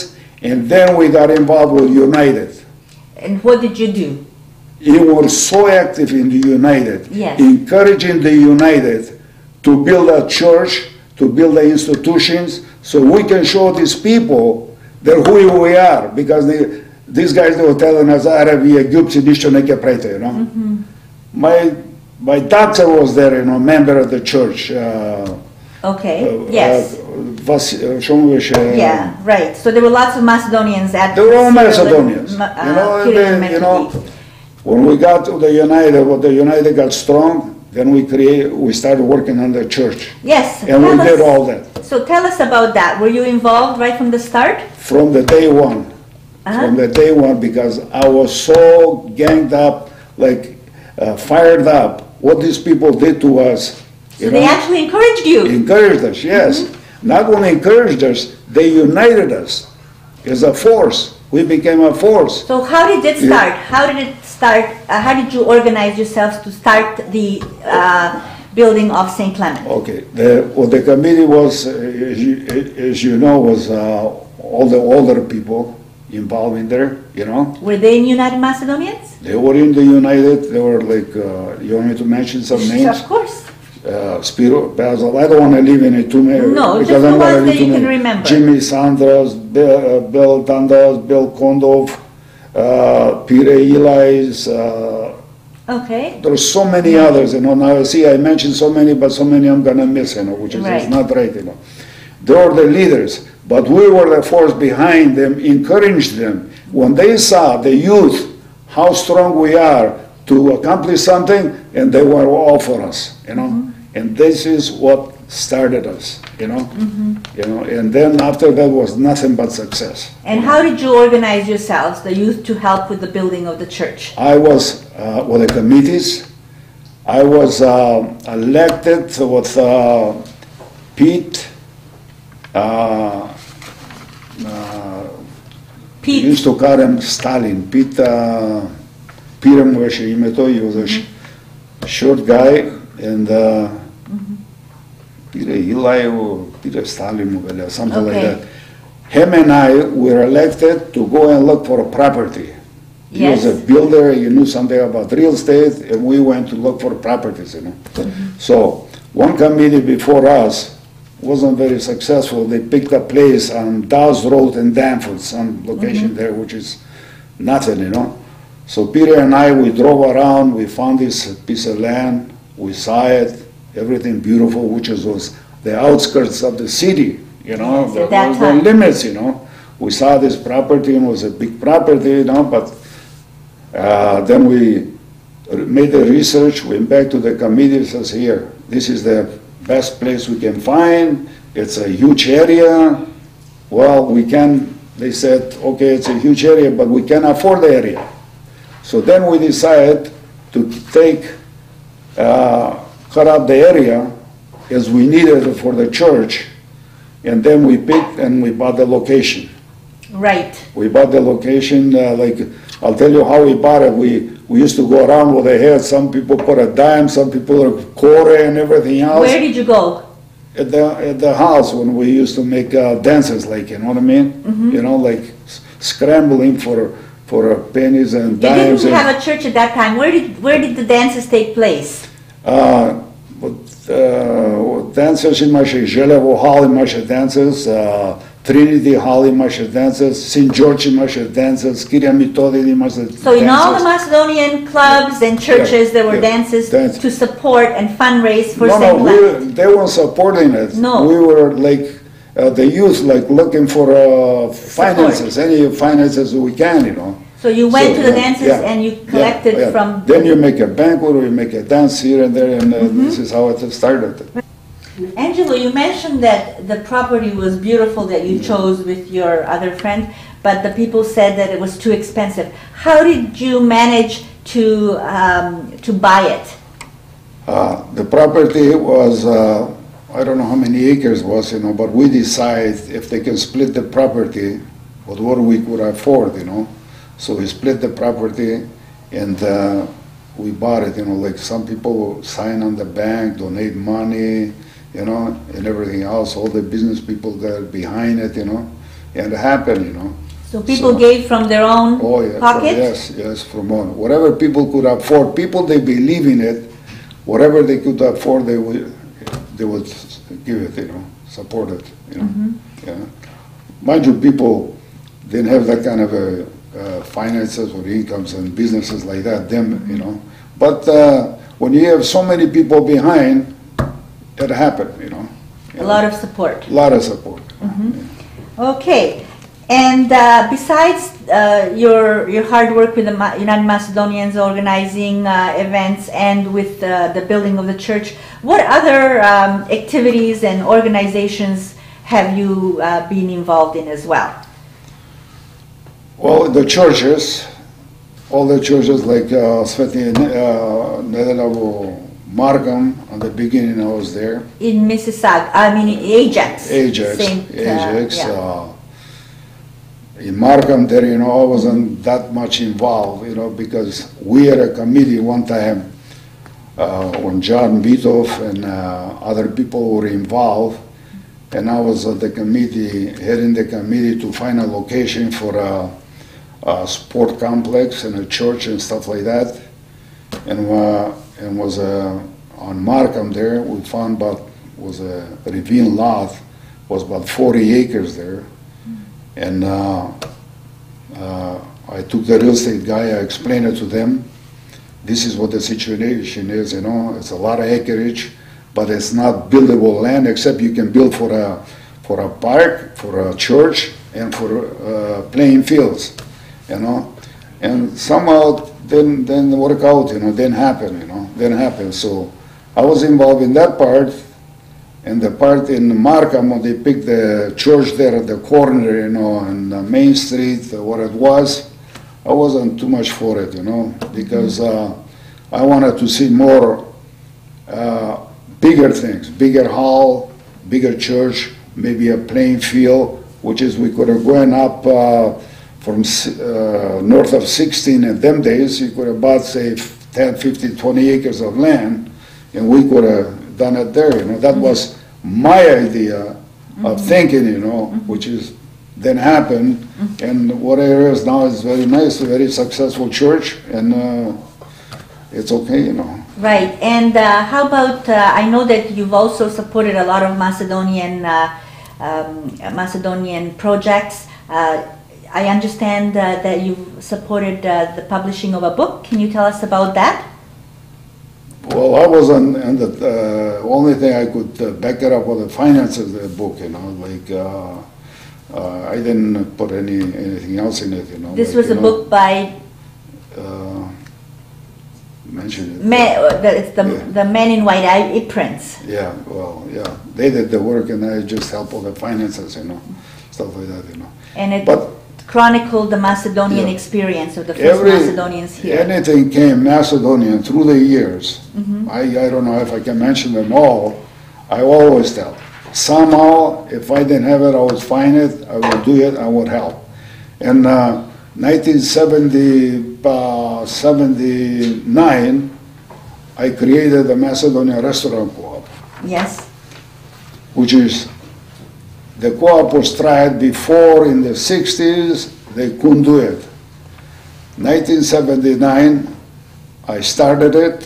And then we got involved with United. And what did you do? He was so active in the United, Yes. encouraging the United to build a church, to build the institutions, so we can show these people that who we are. Because they, these guys, they were telling us, Arabi, Egypt, you know. Mm-hmm. My, my doctor was there, you know, member of the church. Uh, Okay, uh, yes. Uh, Vas, uh, uh, yeah, right. So there were lots of Macedonians at They were all Cyril Macedonians. and, uh, you know, Kirill and they, you Methody. know, when we got to the United, when the United got strong, then we create, we started working on the church. Yes. And we us, did all that. So tell us about that. Were you involved right from the start? From the day one. Uh-huh. From the day one, because I was so ganged up, like uh, fired up, what these people did to us. So they actually encouraged you? Encouraged us, yes. Mm-hmm. Not only encouraged us, they united us as a force. We became a force. So how did it start? Yeah. How did it start? Uh, how did you organize yourselves to start the uh, building of Saint Clement? Okay. The, well, the committee was, uh, as, you, as you know, was uh, all the older people involved in there, you know. Were they in United Macedonians? They were in the United. They were like, uh, you want me to mention some names? Of course. Uh, Spiro, Basil, I don't want to leave any too many. No, because just I'm the ones that you many. can remember. Jimmy Sanders, Bill, uh, Bill Dandas, Bill Kondov, uh, Peter Eli's. Uh, okay. There's so many others, you know. Now, see, I mentioned so many, but so many I'm going to miss, you know, which is right. not right, you know. They were the leaders, but we were the force behind them, encouraged them. When they saw the youth, how strong we are to accomplish something, and they were all for us, you know. Mm-hmm. And this is what started us, you know. Mm-hmm. You know, and then after that was nothing but success. And how did you organize yourselves, the youth, to help with the building of the church? I was uh, with the committees. I was uh, elected with uh, Pete. Uh, uh, Pete. We used to call him Stalin. Pete. Uh, Peter Moshe Imeto, he was a sh short guy, and uh, mm-hmm. Peter Eli or Peter Stalin, or something okay. like that. Him and I were elected to go and look for a property. He yes. was a builder, he knew something about real estate, and we went to look for properties, you know. Mm-hmm. So, one committee before us wasn't very successful. They picked a place on Dawes Road in Danforth, some location mm-hmm. there, which is nothing, you know. So Peter and I, we drove around, we found this piece of land, we saw it, everything beautiful, which was the outskirts of the city, you know, yes, the, the limits, you know. We saw this property, and it was a big property, you know, but uh, then we made the research, went back to the committee, says, here, this is the best place we can find, it's a huge area, well, we can, they said, okay, it's a huge area, but we can't afford the area. So then we decided to take, uh, cut out the area as we needed it for the church, and then we picked and we bought the location. Right. We bought the location, uh, like, I'll tell you how we bought it. We, we used to go around with a head. Some people put a dime, some people a quarter and everything else. Where did you go? At the, at the house when we used to make uh, dances, like, you know what I mean? Mm-hmm. You know, like scrambling for for pennies and dimes. You didn't have a church at that time. Where did where did the dances take place? Uh, uh, dances imаше Желево hall имаше dances, uh, Trinity hall имаше dances, Saint George имаше dances, Kyria Methody имаше dances. So in all the Macedonian clubs and churches, yeah, there were yeah, dances dance. to support and fundraise for no, Saint No, no, we, they weren't supporting it. No. We were like, uh, the youth, like looking for uh, finances, any finances we can, you know. So you went so, to the yeah, dances yeah, and you collected yeah, yeah. from... Then you make a banquet or you make a dance here and there, and uh, mm-hmm. this is how it started. Angelo, you mentioned that the property was beautiful that you chose with your other friend, but the people said that it was too expensive. How did you manage to, um, to buy it? Uh, the property was, uh, I don't know how many acres it was, you know, but we decided if they can split the property with what we could afford, you know. So we split the property and uh, we bought it, you know, like some people sign on the bank, donate money, you know, and everything else. All the business people got behind it, you know, and it happened, you know. So people So- gave from their own Oh, yeah, pocket? from- yes, yes, from on. Whatever people could afford, people they believe in it, whatever they could afford, they would, they would give it, you know, support it, you know. Mhm. Yeah. Mind you, people didn't have that kind of a, uh, finances or incomes and businesses like that, them, you know. But uh, when you have so many people behind, it happened, you know. A lot of support. A lot of support. Okay, and uh, besides uh, your your hard work with the Ma United Macedonians organizing uh, events and with uh, the building of the church, what other um, activities and organizations have you uh, been involved in as well? Well, the churches, all the churches like uh, Sveti uh, Nedelevo, Markham, at the beginning I was there. In Mississauga, I mean in Ajax. Ajax, Saint, uh, Ajax. yeah. Uh, in Markham there, you know, I wasn't that much involved, you know, because we had a committee one time uh, when John Vitov and uh, other people were involved, and I was at the committee, heading the committee to find a location for a, a sport complex and a church and stuff like that, and uh, and was uh, on Markham there. We found about was a ravine lot, was about forty acres there, and uh, uh, I took the real estate guy. I explained it to them. This is what the situation is. You know, it's a lot of acreage, but it's not buildable land except you can build for a for a park, for a church, and for uh, playing fields. You know, and somehow didn't didn't work out. You know, didn't happen. You know, didn't happen. So I was involved in that part, and the part in Markham when they picked the church there at the corner, you know, on the Main Street, uh, what it was. I wasn't too much for it, you know, because uh, I wanted to see more uh, bigger things, bigger hall, bigger church, maybe a playing field, which is we could have gone up uh, from uh, north of sixteen in them days. You could have bought, say, ten, fifteen, twenty acres of land, and we could have done it there, you know. That was my idea of thinking, you know, which is then happened, and what it is now is very nice, a very successful church, and uh, it's okay, you know. Right, and uh, how about, uh, I know that you've also supported a lot of Macedonian uh, um, Macedonian projects. Uh, I understand uh, that you've supported uh, the publishing of a book. Can you tell us about that? Well, I was on, on the uh, only thing I could uh, back it up with the finances of the book, you know, like uh, uh, I didn't put any anything else in it, you know. This like, was a know, book by uh, mention it. men, uh, the, it's the, Yeah. the Men in White Aprons. Yeah, well, yeah, they did the work, and I just helped with the finances, you know, stuff like that, you know. And it But chronicled the Macedonian Yeah. experience of the first every Macedonians here. anything came Macedonian through the years. Mhm. I I don't know if I can mention them all. I always tell. Somehow, if I didn't have it, I would find it, I would do it, I would help. In uh, nineteen seventy, uh, seventy-nine, I created the Macedonian Restaurant Co-op, Yes. which is, the co-op was tried before in the sixties, they couldn't do it. nineteen seventy-nine, I started it,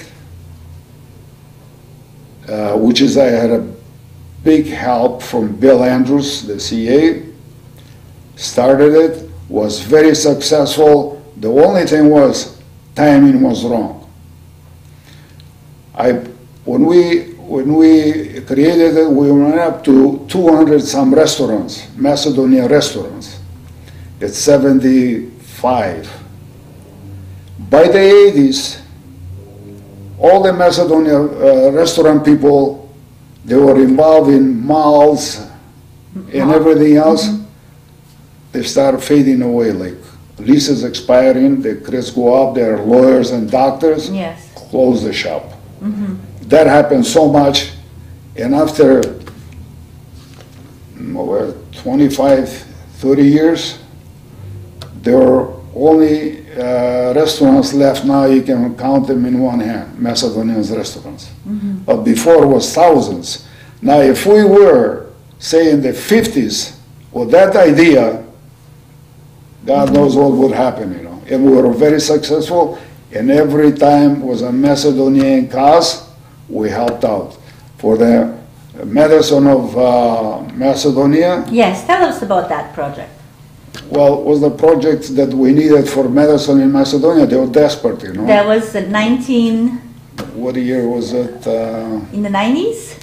uh, which is I had a big help from Bill Andrews, the C A, started it, was very successful. The only thing was timing was wrong. I, when we when we created it, we went up to two hundred some restaurants, Macedonian restaurants. It's seventy-five. By the eighties, all the Macedonian uh, restaurant people, they were involved in malls and everything else. Mm-hmm. They started fading away, like leases expiring, the credits go up, there are lawyers and doctors, Yes. close the shop. Mm-hmm. That happened so much, and after mm, twenty-five, thirty years, there are only uh, restaurants left now, you can count them in one hand, Macedonian restaurants. Mm-hmm. But before it was thousands. Now if we were, say in the fifties, with that idea, God knows what would happen, you know. And we were very successful, and every time was a Macedonian cause, we helped out. For the medicine of uh, Macedonia. Yes, tell us about that project. Well, it was the project that we needed for medicine in Macedonia. They were desperate, you know. That was in nineteen... What year was it? Uh, in the nineties?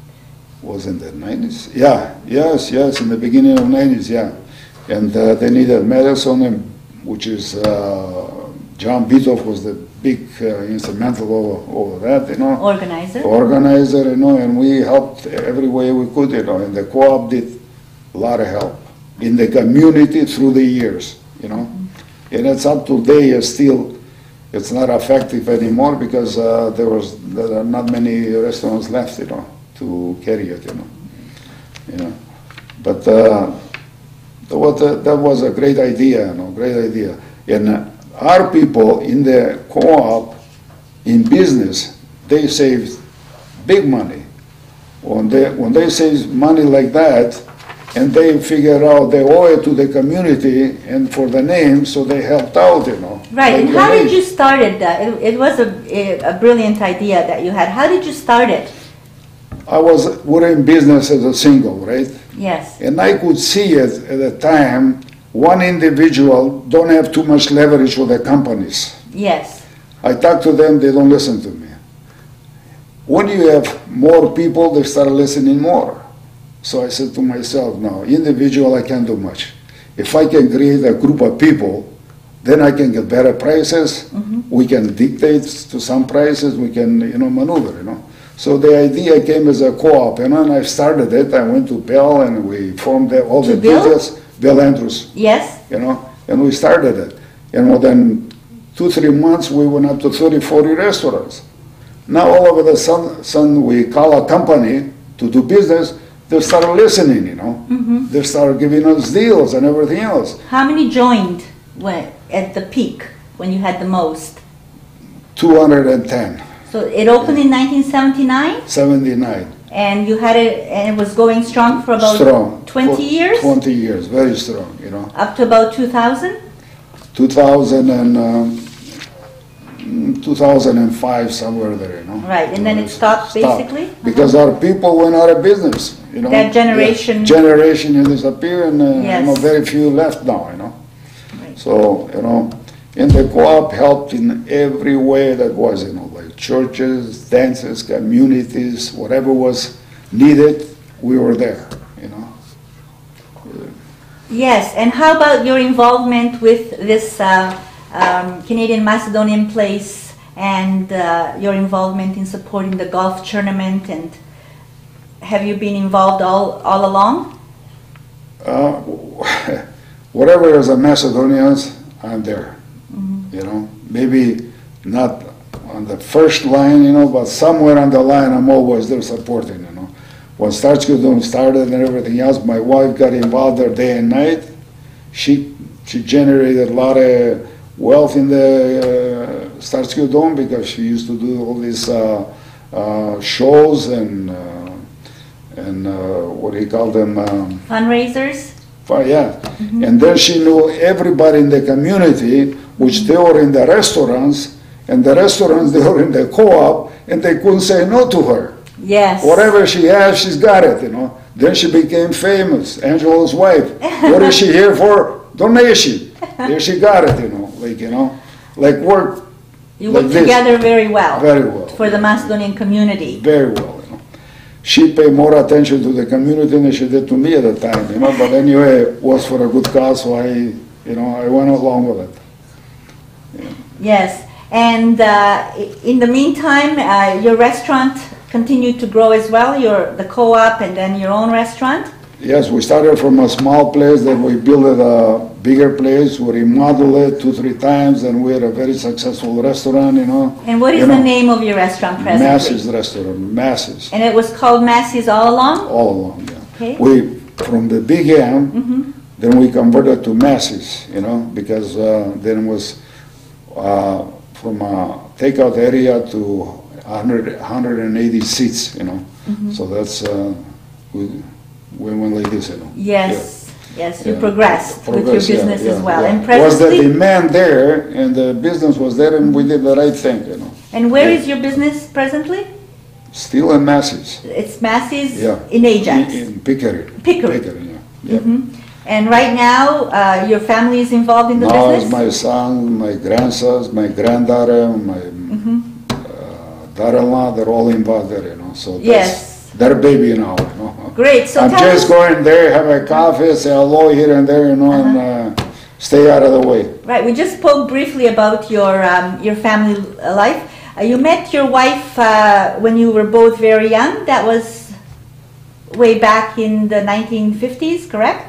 Was in the nineties? Yeah, yes, yes, in the beginning of nineties, yeah. And uh, they needed medicine, and, which is, uh, John Bitov was the big uh, instrumental over, over that, you know. Organizer. Organizer, you know, and we helped every way we could, you know, and the co-op did a lot of help in the community through the years, you know. Mm-hmm. And it's up to today, still, it's not effective anymore because uh, there was there are not many restaurants left, you know, to carry it, you know. You know. But uh, what, uh, that was a great idea, you know, great idea. And uh, our people in the co-op, in business, they saved big money. When they, when they save money like that, and they figure out they owe it to the community and for the name, so they helped out, you know. Right, like and how did you start it? Uh, it, it was a, a brilliant idea that you had. How did you start it? I was, we were in business as a single, right? Yes. And I could see it at the time, one individual don't have too much leverage with the companies. Yes. I talk to them, they don't listen to me. When you have more people, they start listening more. So I said to myself, no, individual I can't do much. If I can create a group of people, then I can get better prices. Mm-hmm. We can dictate to some prices, we can, you know, maneuver, you know. So the idea came as a co-op, you know, and I started it. I went to Bell and we formed the, all to the Bill? details. Bell Andrews. Yes. You know, and we started it. And within two, three months, we went up to thirty, forty restaurants. Now all of a sudden, sudden we call a company to do business, they started listening, you know. Mm-hmm. They started giving us deals and everything else. How many joined when, at the peak, when you had the most? two hundred ten. So it opened in nineteen seventy-nine? seventy-nine. And you had it, and it was going strong for about strong. twenty years? twenty years, very strong, you know. Up to about two thousand? two thousand and, um, two thousand five, somewhere there, you know. Right, and then it stopped, stopped basically? Because uh-huh. our people went out of business, you know. That generation. Yeah, generation disappeared, and uh, Yes. you know, very few left now, you know. Right. So, you know, and the co-op helped in every way that was, you know, like churches, dances, communities, whatever was needed, we were there, you know. Yes, and how about your involvement with this uh, um, Canadian Macedonian place and uh, your involvement in supporting the golf tournament, and have you been involved all, all along? Uh, whatever is a Macedonians, I'm there, mm-hmm. you know. Maybe not on the first line, you know, but somewhere on the line I'm always there supporting, you know. When Statitsa started and everything else, my wife got involved there day and night. She she generated a lot of wealth in the uh, Statitsa Dome because she used to do all these uh, uh, shows and uh, and uh, what do you call them? Um, Fundraisers? For, yeah. Mm-hmm. And then she knew everybody in the community, which they were in the restaurants, and the restaurants they were in the co-op, and they couldn't say no to her. Yes. Whatever she has, she's got it, you know. Then she became famous, Angelo's wife. What is she here for? Donation. Here she got it, you know, like, you know, like work. You like work this. together very well. Very well. For the Macedonian community. Very well, you know. She paid more attention to the community than she did to me at the time, you know, but anyway, it was for a good cause, so I, you know, I went along with it. Yeah. Yes, and uh, in the meantime, uh, your restaurant continued to grow as well, your the co-op and then your own restaurant? Yes, we started from a small place, then we built a bigger place, we remodeled it two, three times, and we had a very successful restaurant, you know. And what is you the know, name of your restaurant presently? Masses Restaurant, Masses. And it was called Masses all along? All along, yeah. Okay. We, from the big M, mm-hmm. then we converted to Masses, you know, because uh, then it was uh, from a takeout area to one hundred, one hundred eighty seats, you know. Mm-hmm. So that's, uh, we, we went like this, you know. Yes. Yeah. Yes, you Yeah. progressed with your Progress, yeah, business as yeah, well. yeah. And Was the presently, demand there, and the business was there, and we did the right thing, you know. and where Yeah. is your business presently? Still in masses. It's Massey's Yeah. in Ajax. In, in Pickering. Pickering. yeah. yeah. Mhm. And right now, uh, your family is involved in the Now business? it's my son, my grandsons, my granddaughter, my Mhm. uh, daughter-in-law, they're all involved there, you know. So that's Yes. their baby now, you know. Great. So I'm tell just us, going there, have a coffee, say hello here and there, you know, and uh, stay out of the way. right, we just spoke briefly about your, um, your family uh, life. Uh, you met your wife uh, when you were both very young. That was way back in the nineteen fifties, correct?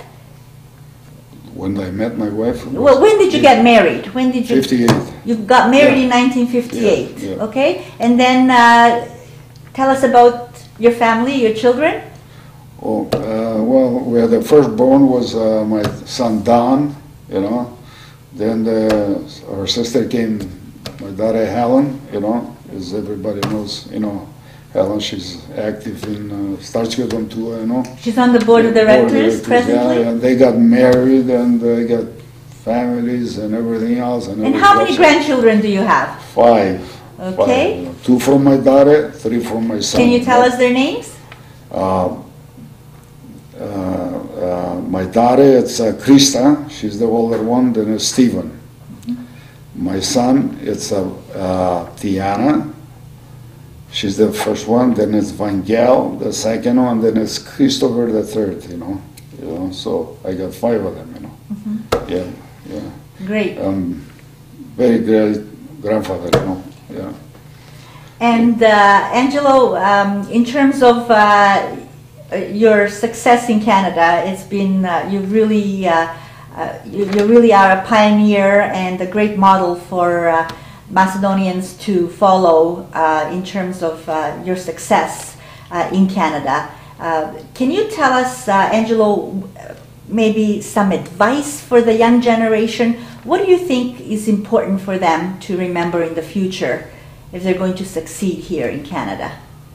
When I met my wife, it was Well, when did you get married? When did you? fifty-eight. You got married Yeah. in nineteen fifty-eight. Yeah, yeah. Okay, and then uh, tell us about your family, your children. Oh, uh, well, we had the firstborn was uh, my son Don, you know. Then the, our sister came, my daughter Helen, you know, as everybody knows, you know, Helen, she's active in uh, Statitsa too, you know. She's on the board of Board directors directors, presently. Yeah, and they got married and they got families and everything else. And, And everything how many else. grandchildren do you have? Five. Okay. Five, you know. Two from my daughter, three from my son. Can you tell us their names? Uh, uh, uh, my daughter, it's uh, Christina, she's the older one, then it's Stephen. Mm-hmm. My son, it's uh, uh, Tiana, she's the first one, then it's Vangel, the second one, then it's Christopher, the third, you know. You know, so I got five of them, you know. Mm-hmm. Yeah, yeah. Great. Um, very great grandfather, you know, yeah. And uh, Angelo, um, in terms of uh, your success in Canada, it's been uh, you really uh, uh, you, you really are a pioneer and a great model for uh, Macedonians to follow uh, in terms of uh, your success uh, in Canada. Uh, can you tell us, uh, Angelo, maybe some advice for the young generation? What do you think is important for them to remember in the future if they're going to succeed here in Canada?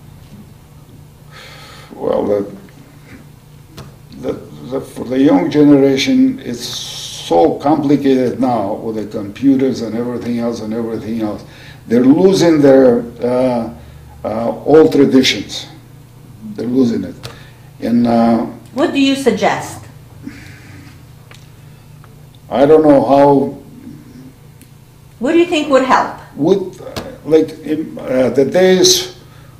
Well, the, the, the, for the young generation, it's so complicated now with the computers and everything else and everything else. They're losing their uh, uh, old traditions. They're losing it. And uh, what do you suggest? I don't know how. What do you think would help? Would like in, uh, the days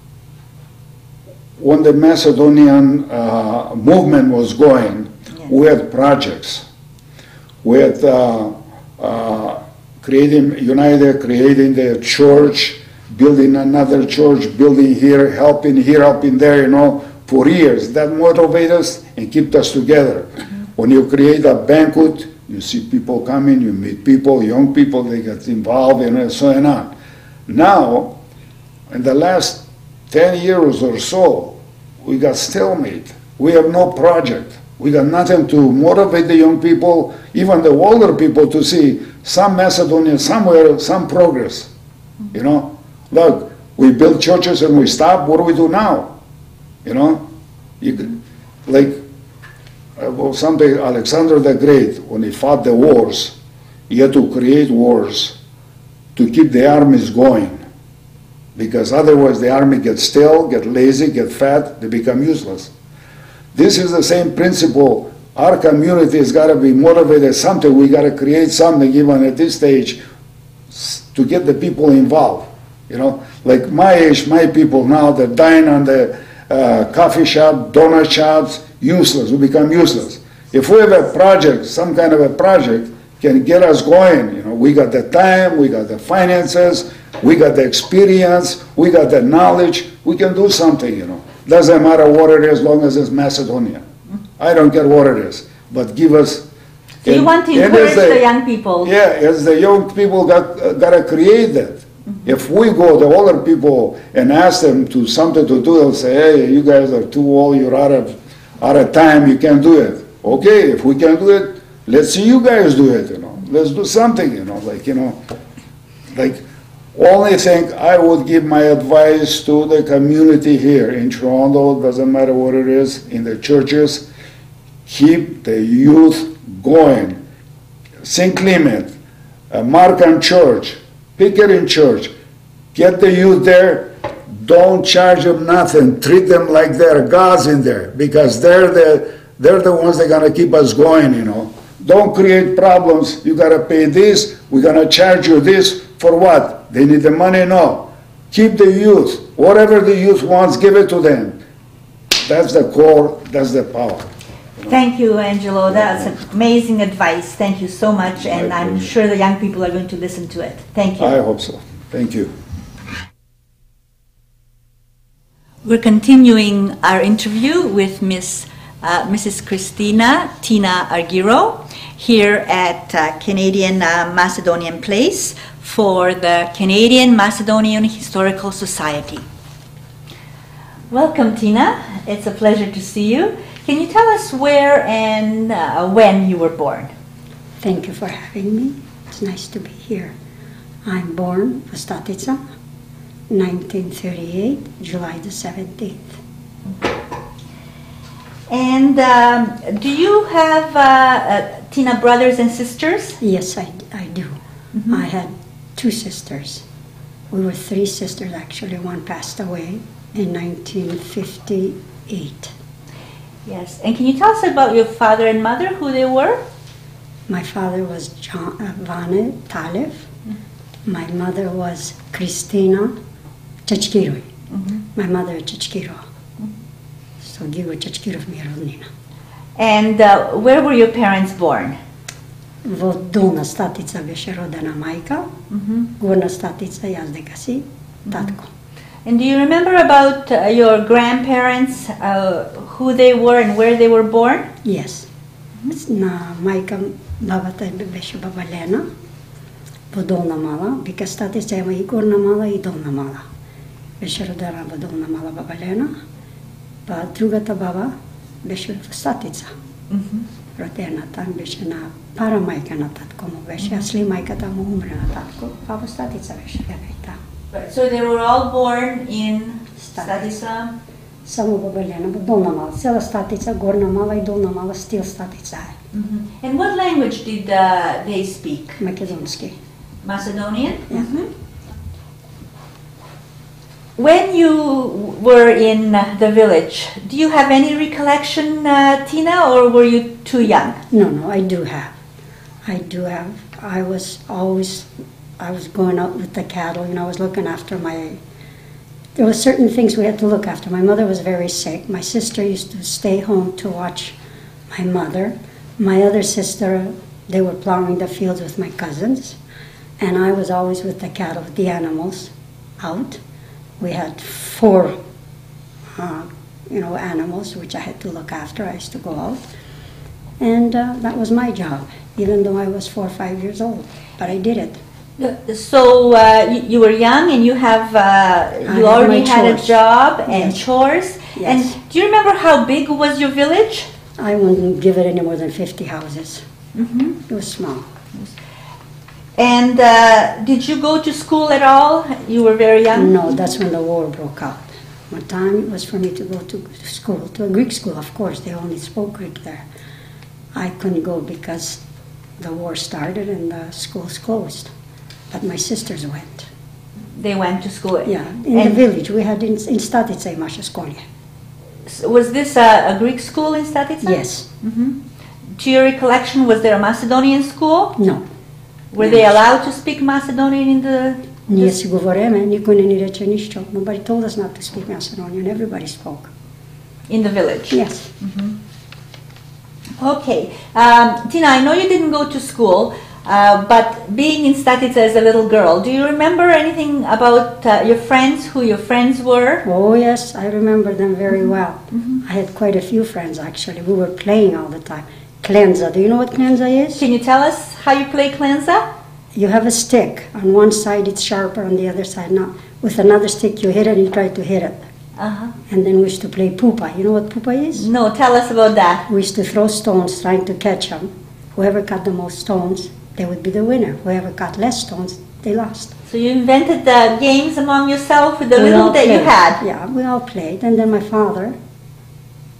when the Macedonian uh, movement was going, Yes. we had projects. We had uh, uh, creating, United, creating the church, building another church, building here, helping here, helping there, you know, for years. That motivated us and kept us together. Mm-hmm. When you create a banquet, you see people coming, you meet people, young people, they get involved, and so on. Now, in the last ten years or so, we got stalemate. We have no project. We got nothing to motivate the young people, even the older people, to see some Macedonia, somewhere, some progress. You know, look, we build churches and we stop. What do we do now? You know, you could, like, uh, well, someday Alexander the Great, when he fought the wars, he had to create wars to keep the armies going, because otherwise the army gets stale, get lazy, get fat, they become useless. This is the same principle. Our community has got to be motivated something. We got to create something even at this stage to get the people involved. You know, like my age, my people now, they're dying on the uh, coffee shop, donut shops, useless. We become useless. If we have a project, some kind of a project, can get us going. You know, we got the time, we got the finances, we got the experience, we got the knowledge. We can do something. You know, doesn't matter what it is, as long as it's Macedonia. I don't care what it is, but give us. So you and, want to encourage the, the young people? Yeah, as the young people got uh, gotta create that. Mm-hmm. If we go, the older people, and ask them to something to do, they'll say, "Hey, you guys are too old. You're out of out of time. You can't do it." Okay, if we can do it, let's see you guys do it. You know, let's do something. You know, like you know, like. Only thing I would give my advice to the community here in Toronto, doesn't matter what it is, in the churches, keep the youth going. Saint Clement, uh, Markan Church, Pickering Church, get the youth there. Don't charge them nothing. Treat them like they're gods in there, because they're the they're the ones that are gonna keep us going. You know. Don't create problems. You gotta pay this. We're gonna charge you this for what? They need the money? No. Keep the youth. Whatever the youth wants, give it to them. That's the core. That's the power. Thank you, Angelo. That's amazing advice. Thank you so much, and I'm sure the young people are going to listen to it. Thank you. I hope so. Thank you. We're continuing our interview with Miss uh, Missus Christina Tina Argiro here at uh, Canadian uh, Macedonian Place for the Canadian Macedonian Historical Society. Welcome, Tina. It's a pleasure to see you. Can you tell us where and uh, when you were born? Thank you for having me. It's nice to be here. I'm born in Statitsa, nineteen thirty-eight, July the seventeenth. And um, do you have uh, uh, Tina brothers and sisters? Yes, I, I do. Mm-hmm. I had two sisters. We were three sisters, actually. One passed away in nineteen fifty-eight. Yes. And can you tell us about your father and mother, who they were? My father was John, uh, Vane Talev. Mm-hmm. My mother was Christina Chachkiroi. Mm-hmm. My mother Chachkiro. Mm-hmm. So Gigo Chachkirov mi rodnina. And uh, where were your parents born? Во долна Статица беше родена майка, Mm-hmm. горна Статица јас дека си татко. And do you remember about uh, your grandparents, uh, who they were and where they were born? Yes. На мајка бабата беше баба Лена, во Долна Мала, вика Статица има и горна Мала и Долна Мала. Беше родена во Долна Мала баба Лена, па другата баба беше во Статица. Mm-hmm. Родена там беше на пара мајка на татко му беше, а сли мајката му умре на татко, па во Статица беше дека и там. So they were all born in Statitsa? Само баба Лена во Долна Мала. Цела Статица, Горна Мала и Долна Мала стил Статица е. Mm-hmm. And what language did uh, they speak? Македонски. Macedonian? Yeah. Mm-hmm. When you were in uh, the village, do you have any recollection, uh, Tina, or were you too young? No, no, I do have. I do have. I was always, I was going out with the cattle, you know, I was looking after my, there were certain things we had to look after. My mother was very sick. My sister used to stay home to watch my mother. My other sister, they were plowing the fields with my cousins. And I was always with the cattle, with the animals, out. We had four, uh, you know, animals which I had to look after. I used to go out. And uh, that was my job, even though I was four or five years old. But I did it. So uh, you, you were young and you have, uh, you had already my had a chores. job and Yes. chores. Yes. And do you remember how big was your village? I wouldn't give it any more than fifty houses. Mm-hmm. It was small. And uh, did you go to school at all? You were very young? No, that's when the war broke out. My time it was for me to go to school, to a Greek school, of course. They only spoke Greek there. I couldn't go because the war started and the schools closed. But my sisters went. They went to school? Yeah, in and the village. We had in, in Statitsa, Macedonia. Was this a, a Greek school in Statitsa? Yes. Mm-hmm. To your recollection, was there a Macedonian school? No. Were they allowed to speak Macedonian in the... Ние си говореме, никой не ни рече нищо. Nobody told us not to speak Macedonian. Everybody spoke. In the village? Yes. Mm-hmm. Okay. Um, Tina, I know you didn't go to school, uh, but being in Statitsa as a little girl, do you remember anything about uh, your friends, who your friends were? Oh yes, I remember them very Mm-hmm. well. Mm-hmm. I had quite a few friends actually. We were playing all the time. Clenza, do you know what clenza is? Can you tell us how you play clenza? You have a stick. On one side it's sharper, on the other side not. With another stick you hit it and you try to hit it. Uh-huh. And then we used to play pupa. You know what pupa is? No, tell us about that. We used to throw stones trying to catch them. Whoever caught the most stones, they would be the winner. Whoever caught less stones, they lost. So you invented the games among yourself with the We little all that you played. had? Yeah, we all played. And then my father,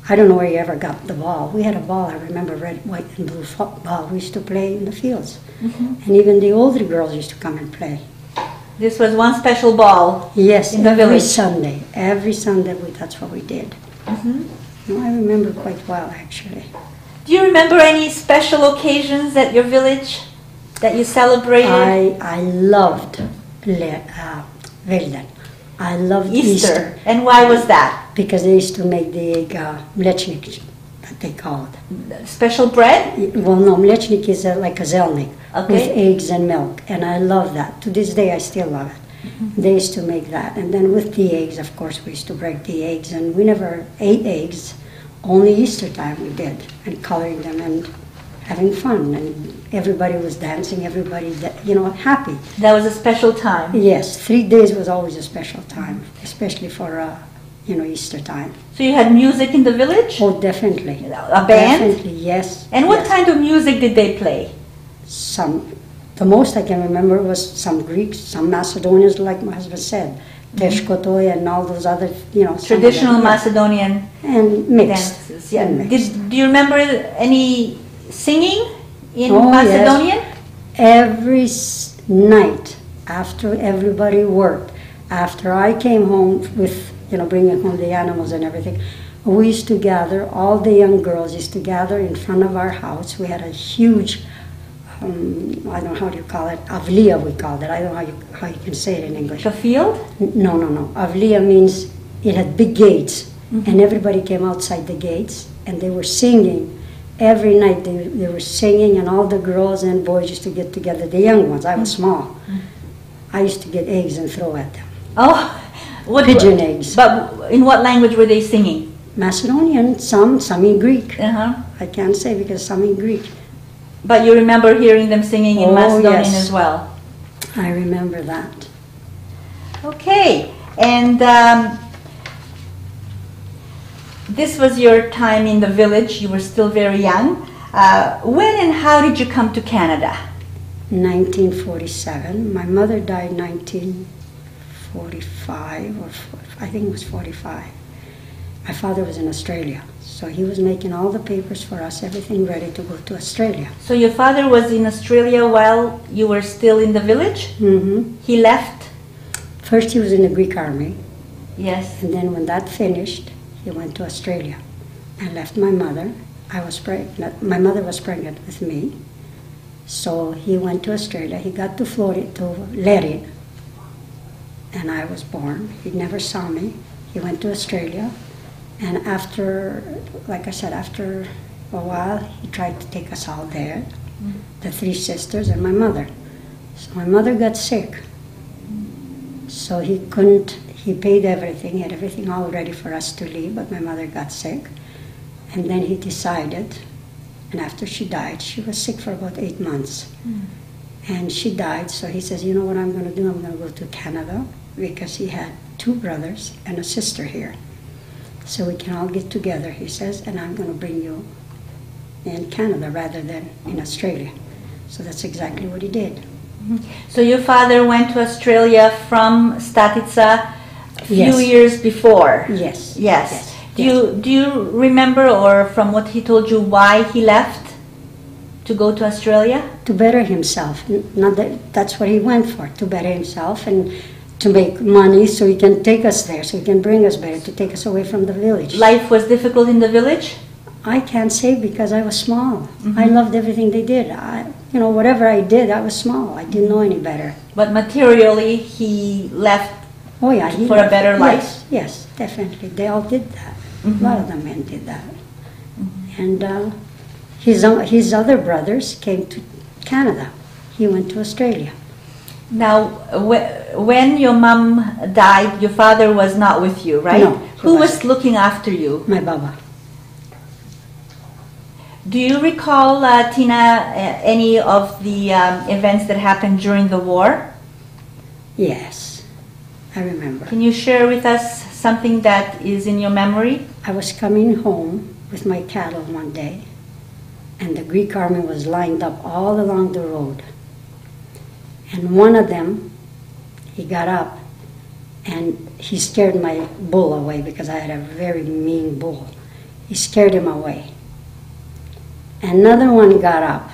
I don't know where he ever got the ball. We had a ball, I remember, red, white, and blue ball. We used to play in the fields. Mm-hmm. And even the older girls used to come and play. This was one special ball yes, in the every village. Sunday. Every Sunday, we, that's what we did. Mm-hmm. No, I remember quite well, actually. Do you remember any special occasions at your village that you celebrated? I, I loved Le, uh, Velden. I loved Easter. Easter. And why was that? Because they used to make the egg uh, mlečnik, that they called. Special bread? Well, no, mlečnik is uh, like a zelnik okay. with eggs and milk, and I love that. To this day, I still love it. Mm-hmm. They used to make that, and then with the eggs, of course, we used to break the eggs, and we never ate eggs. Only Easter time we did, and coloring them and having fun, and everybody was dancing, everybody, you know, happy. That was a special time. Yes, three days was always a special time, especially for, uh, you know, Easter time. So you had music in the village? Oh, definitely. A band? Definitely, yes. And what yes. kind of music did they play? Some, the most I can remember was some Greeks, some Macedonians, like my husband said. Teshkotoy and all those other, you know. Traditional them, Macedonian yeah. And mixed. dances. Yeah. And mixed. Did, do you remember any singing in oh, Macedonian? Yes. Every s night after everybody worked, after I came home with, you know, bringing home the animals and everything, we used to gather, all the young girls used to gather in front of our house. We had a huge, um, I don't know how do you call it, avlia we called it. I don't know how you, how you can say it in English. A field? No, no, no. Avlia means it had big gates, mm-hmm. and everybody came outside the gates, and they were singing. Every night they, they were singing, and all the girls and boys used to get together, the young ones. I was small. Mm-hmm. I used to get eggs and throw at them. Oh, what pigeon eggs. But in what language were they singing? Macedonian, some, some in Greek. Uh-huh. I can't say because some in Greek. But you remember hearing them singing in oh, Macedonian yes. as well? I remember that. Okay, and um, this was your time in the village. You were still very young. Uh, when and how did you come to Canada? nineteen forty-seven. My mother died nineteen forty-five, or I think it was forty-five. My father was in Australia, so he was making all the papers for us, everything ready to go to Australia. So your father was in Australia while you were still in the village? Mm-hmm. He left? First he was in the Greek army. Yes. And then when that finished, he went to Australia and left my mother. I was pregnant. My mother was pregnant with me. So he went to Australia. He got to Florida, to Lerin, and I was born. He never saw me. He went to Australia. And after, like I said, after a while, he tried to take us all there, mm. the three sisters and my mother. So my mother got sick. So he couldn't, he paid everything, he had everything all ready for us to leave, but my mother got sick. And then he decided, and after she died, she was sick for about eight months. Mm. And she died, so he says, you know what I'm going to do? I'm going to go to Canada, because he had two brothers and a sister here. So we can all get together, he says, and I'm going to bring you in Canada rather than in Australia. So that's exactly what he did. Mm-hmm. So your father went to Australia from Statitsa a few yes. years before? Yes. Yes. yes. Do, yes. You, do you remember, or from what he told you, why he left to go to Australia? To better himself. Not that, that's what he went for, to better himself and to make money so he can take us there, so he can bring us better, to take us away from the village. Life was difficult in the village? I can't say because I was small. Mm-hmm. I loved everything they did. I, you know, whatever I did, I was small. I didn't know any better. But materially, he left oh, yeah, he for left. a better life? Yes, yes, definitely. They all did that. Mm-hmm. A lot of the men did that. Mm-hmm. And uh, his, his other brothers came to Canada. He went to Australia. Now, when your mom died, your father was not with you, right? No. Who was looking after you? My Baba. Do you recall, uh, Tina, uh, any of the um, events that happened during the war? Yes, I remember. Can you share with us something that is in your memory? I was coming home with my cattle one day, and the Greek army was lined up all along the road. And one of them, he got up, and he scared my bull away because I had a very mean bull. He scared him away. Another one got up,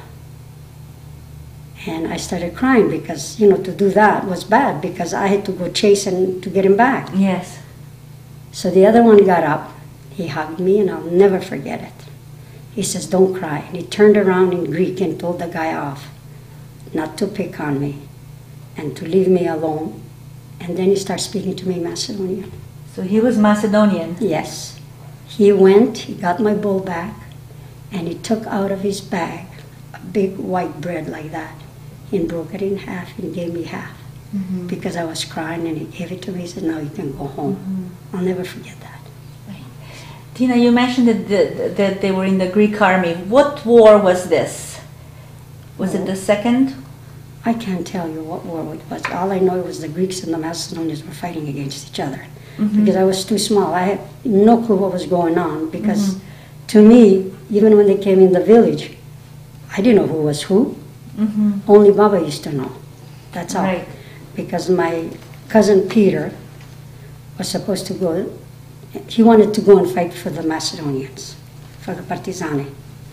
and I started crying because, you know, to do that was bad because I had to go chase and to get him back. Yes. So the other one got up, he hugged me, and I'll never forget it. He says, "Don't cry." And he turned around in Greek and told the guy off not to pick on me and to leave me alone. And then he started speaking to me in Macedonian. So he was Macedonian? Yes. He went, he got my bowl back, and he took out of his bag a big white bread like that and broke it in half and gave me half. Mm-hmm. Because I was crying, and he gave it to me. He said, "Now you can go home." Mm-hmm. I'll never forget that. Right. Tina, you mentioned that, the, that they were in the Greek army. What war was this? Was oh. it the second? I can't tell you what war it was. All I know was the Greeks and the Macedonians were fighting against each other. Mm-hmm. Because I was too small. I had no clue what was going on. Because mm-hmm. to me, even when they came in the village, I didn't know who was who. Mm-hmm. Only Baba used to know. That's all. Right. Because my cousin Peter was supposed to go, he wanted to go and fight for the Macedonians, for the Partizani.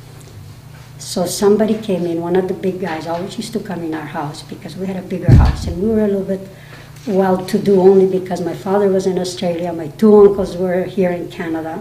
So somebody came in, one of the big guys always used to come in our house because we had a bigger house and we were a little bit well-to-do only because my father was in Australia, my two uncles were here in Canada,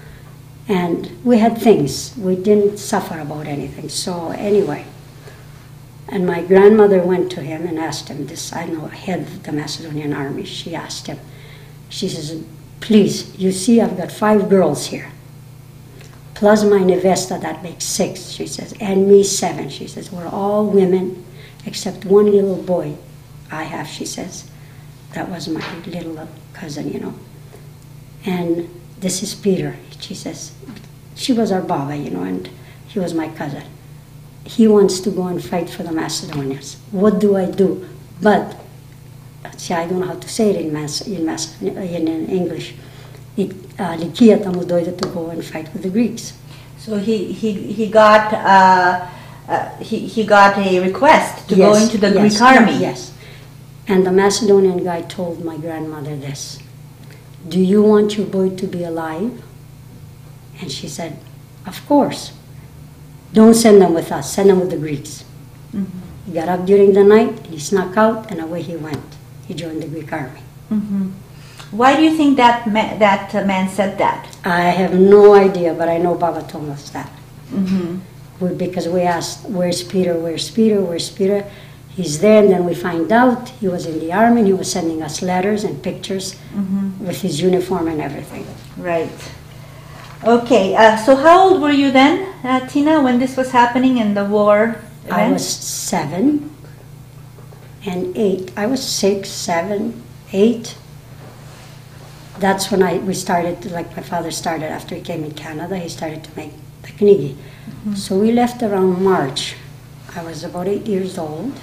and we had things. We didn't suffer about anything. So anyway, and my grandmother went to him and asked him this, I know, head of the Macedonian army. She asked him, she says, "Please, you see I've got five girls here, plus my nevesta, that makes six," she says, "and me seven." She says, "We're all women except one little boy I have," she says. That was my little cousin, you know. "And this is Peter," she says. She was our Baba, you know, and he was my cousin. "He wants to go and fight for the Macedonians. What do I do?" But, see, I don't know how to say it in, Mas in, Mas in, in English. Likia tamu doida to go and fight with the Greeks. So he, he, he got uh, uh, he, he got a request to yes, go into the yes, Greek army. Yes. And the Macedonian guy told my grandmother this, "Do you want your boy to be alive?" And she said, "Of course. Don't send them with us, send them with the Greeks." Mm-hmm. He got up during the night, and he snuck out, and away he went. He joined the Greek army. Mm-hmm. Why do you think that ma that uh, man said that? I have no idea, but I know Baba told us that. Mm-hmm. we, because we asked, "Where's Peter, where's Peter, where's Peter?" He's there, and then we find out he was in the army, and he was sending us letters and pictures mm-hmm. with his uniform and everything. Right. Okay, uh, so how old were you then, uh, Tina, when this was happening in the war event? I was seven and eight. I was six, seven, eight. That's when I we started, like my father started after he came in Canada, he started to make the knigi. Mm-hmm. So we left around March. I was about eight years old.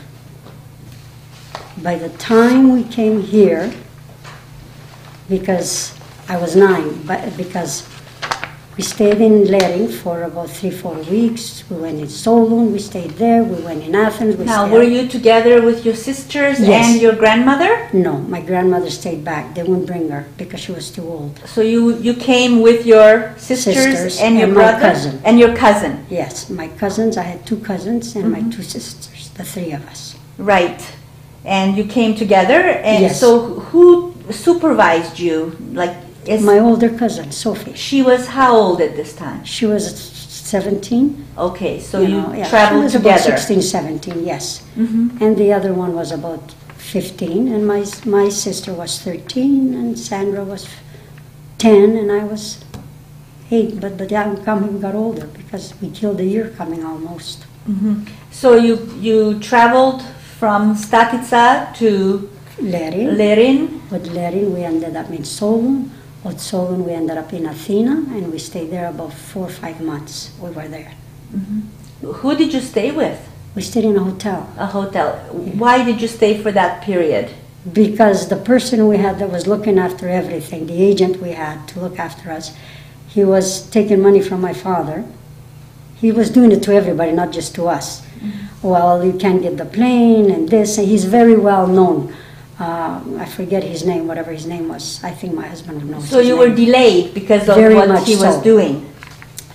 By the time we came here, because I was nine, but because we stayed in Lering for about three, four weeks. We went in Solun, we stayed there, we went in Athens. We now, were you together with your sisters yes. and your grandmother? No, my grandmother stayed back. They wouldn't bring her because she was too old. So you, you came with your sisters, sisters and your and brother? My cousin. And your cousin? Yes, my cousins. I had two cousins and mm-hmm. my two sisters, the three of us. Right. And you came together, and yes. so who supervised you? Like, Is my older cousin, Sophie. She was how old at this time? She was seventeen. Okay, so you, you know, yeah, traveled she was together. About sixteen, seventeen, yes. Mm-hmm. And the other one was about fifteen, and my my sister was thirteen, and Sandra was ten, and I was eight. But but yeah, we come we got older because we killed a year coming almost. Mm-hmm. So you you traveled from Statitsa to Lerin. Lerin. With Lerin, we ended up in Solun. At Zoran, we ended up in Athena, and we stayed there about four or five months. We were there. Mm-hmm. Who did you stay with? We stayed in a hotel. A hotel. Yeah. Why did you stay for that period? Because the person we had that was looking after everything, the agent we had to look after us, he was taking money from my father. He was doing it to everybody, not just to us. Mm-hmm. Well, you can't get the plane and this, and he's very well known. Uh, I forget his name, whatever his name was. I think my husband knows. So you name. were delayed because of Very what much he was so. doing.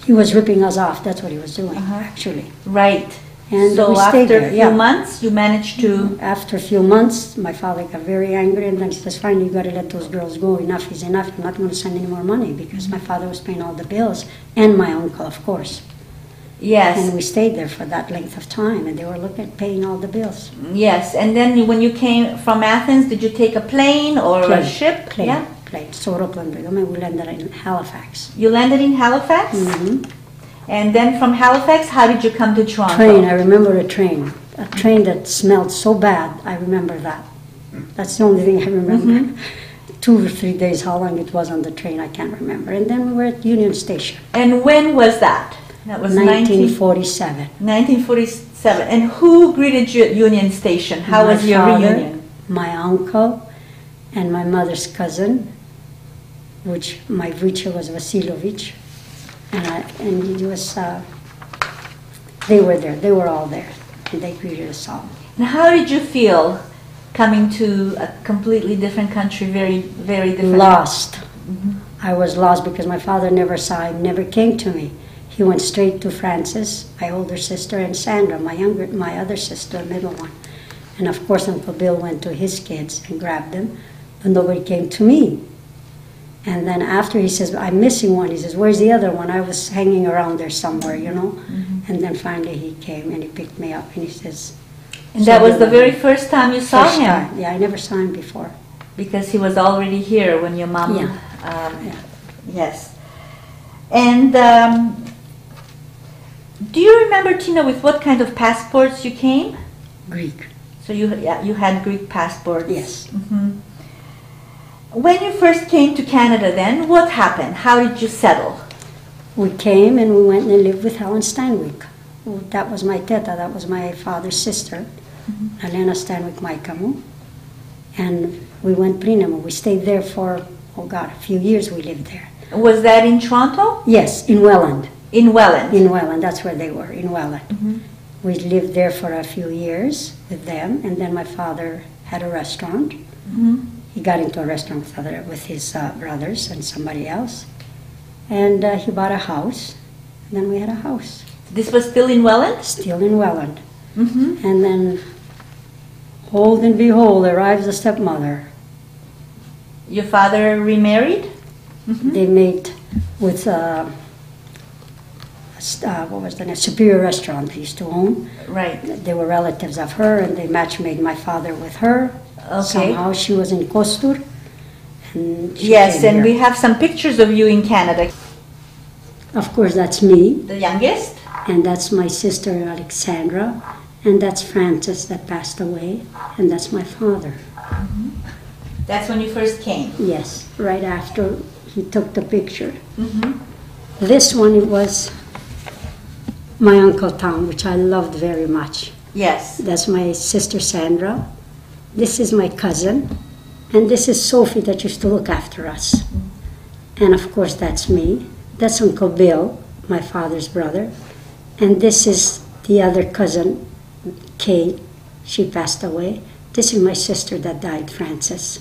He was ripping us off. That's what he was doing, Uh-huh. actually. Right. And so we after stayed a there, few yeah. months, you managed to... After a few months, my father got very angry, and then he says, "Fine, you got to let those girls go. Enough is enough. I'm not going to send any more money," because my father was paying all the bills, and my uncle, of course. Yes. And we stayed there for that length of time, and they were looking at paying all the bills. Yes. And then when you came from Athens, did you take a plane or Plane. a ship? Plane, Yeah. plane. Soroplan, we landed in Halifax. You landed in Halifax? Mm-hmm. And then from Halifax, how did you come to Toronto? Train, I remember a train. A train that smelled so bad, I remember that. That's the only thing I remember. Mhm. Two or three days, how long it was on the train, I can't remember. And then we were at Union Station. And when was that? That was nineteen forty-seven. nineteen forty-seven. And who greeted you at Union Station? How My was your father, reunion? My uncle, and my mother's cousin, which my Vicha was Vasilovich. And, I, and he was, uh, they were there, they were all there. And they greeted us all. And how did you feel coming to a completely different country, very, very different? Lost. Mhm. I was lost because my father never saw him, never came to me. He went straight to Frances, my older sister, and Sandra, my younger, my other sister, middle one. And of course, Uncle Bill went to his kids and grabbed them, but nobody came to me. And then after he says, "I'm missing one," he says, "Where's the other one?" I was hanging around there somewhere, you know. Mhm. And then finally he came and he picked me up and he says. And "So that was you're the my-" very first time you saw First him? time. Yeah, I never saw him before. Because he was already here when your mom... Yeah. Um, Yeah. Yes. And um, do you remember, Tina, with what kind of passports you came? Greek. So you, yeah, you had Greek passports? Yes. Mhm. When you first came to Canada then, what happened? How did you settle? We came and we went and lived with Helen Steinwick. Well, that was my teta, that was my father's sister, Mhm. Elena Steinwick Maikamu. And we went Prinamo. We stayed there for, oh God, a few years we lived there. Was that in Toronto? Yes, in Welland. In Welland? In Welland, that's where they were, in Welland. Mhm. We lived there for a few years with them, and then my father had a restaurant. Mhm. He got into a restaurant with, other, with his uh, brothers and somebody else. And uh, he bought a house, and then we had a house. This was still in Welland? Still in Welland. Mm-hmm. And then, hold and behold, arrives the stepmother. Your father remarried? Mm-hmm. They made with, uh, a st- uh, what was the name, Superior Restaurant they used to own. Right. They were relatives of her, and they match-made my father with her. Okay. Somehow she was in Kostur. And she Yes, came and here. we have some pictures of you in Canada. Of course, that's me, The youngest? and that's my sister Alexandra, and that's Frances that passed away, and that's my father. That's when you first came. Yes, right after he took the picture. Mm-hmm. This one, it was my Uncle Tom, which I loved very much. Yes. That's my sister Sandra. This is my cousin, and this is Sophie that used to look after us. And of course, that's me. That's Uncle Bill, my father's brother. And this is the other cousin, Kate. She passed away. This is my sister that died, Frances.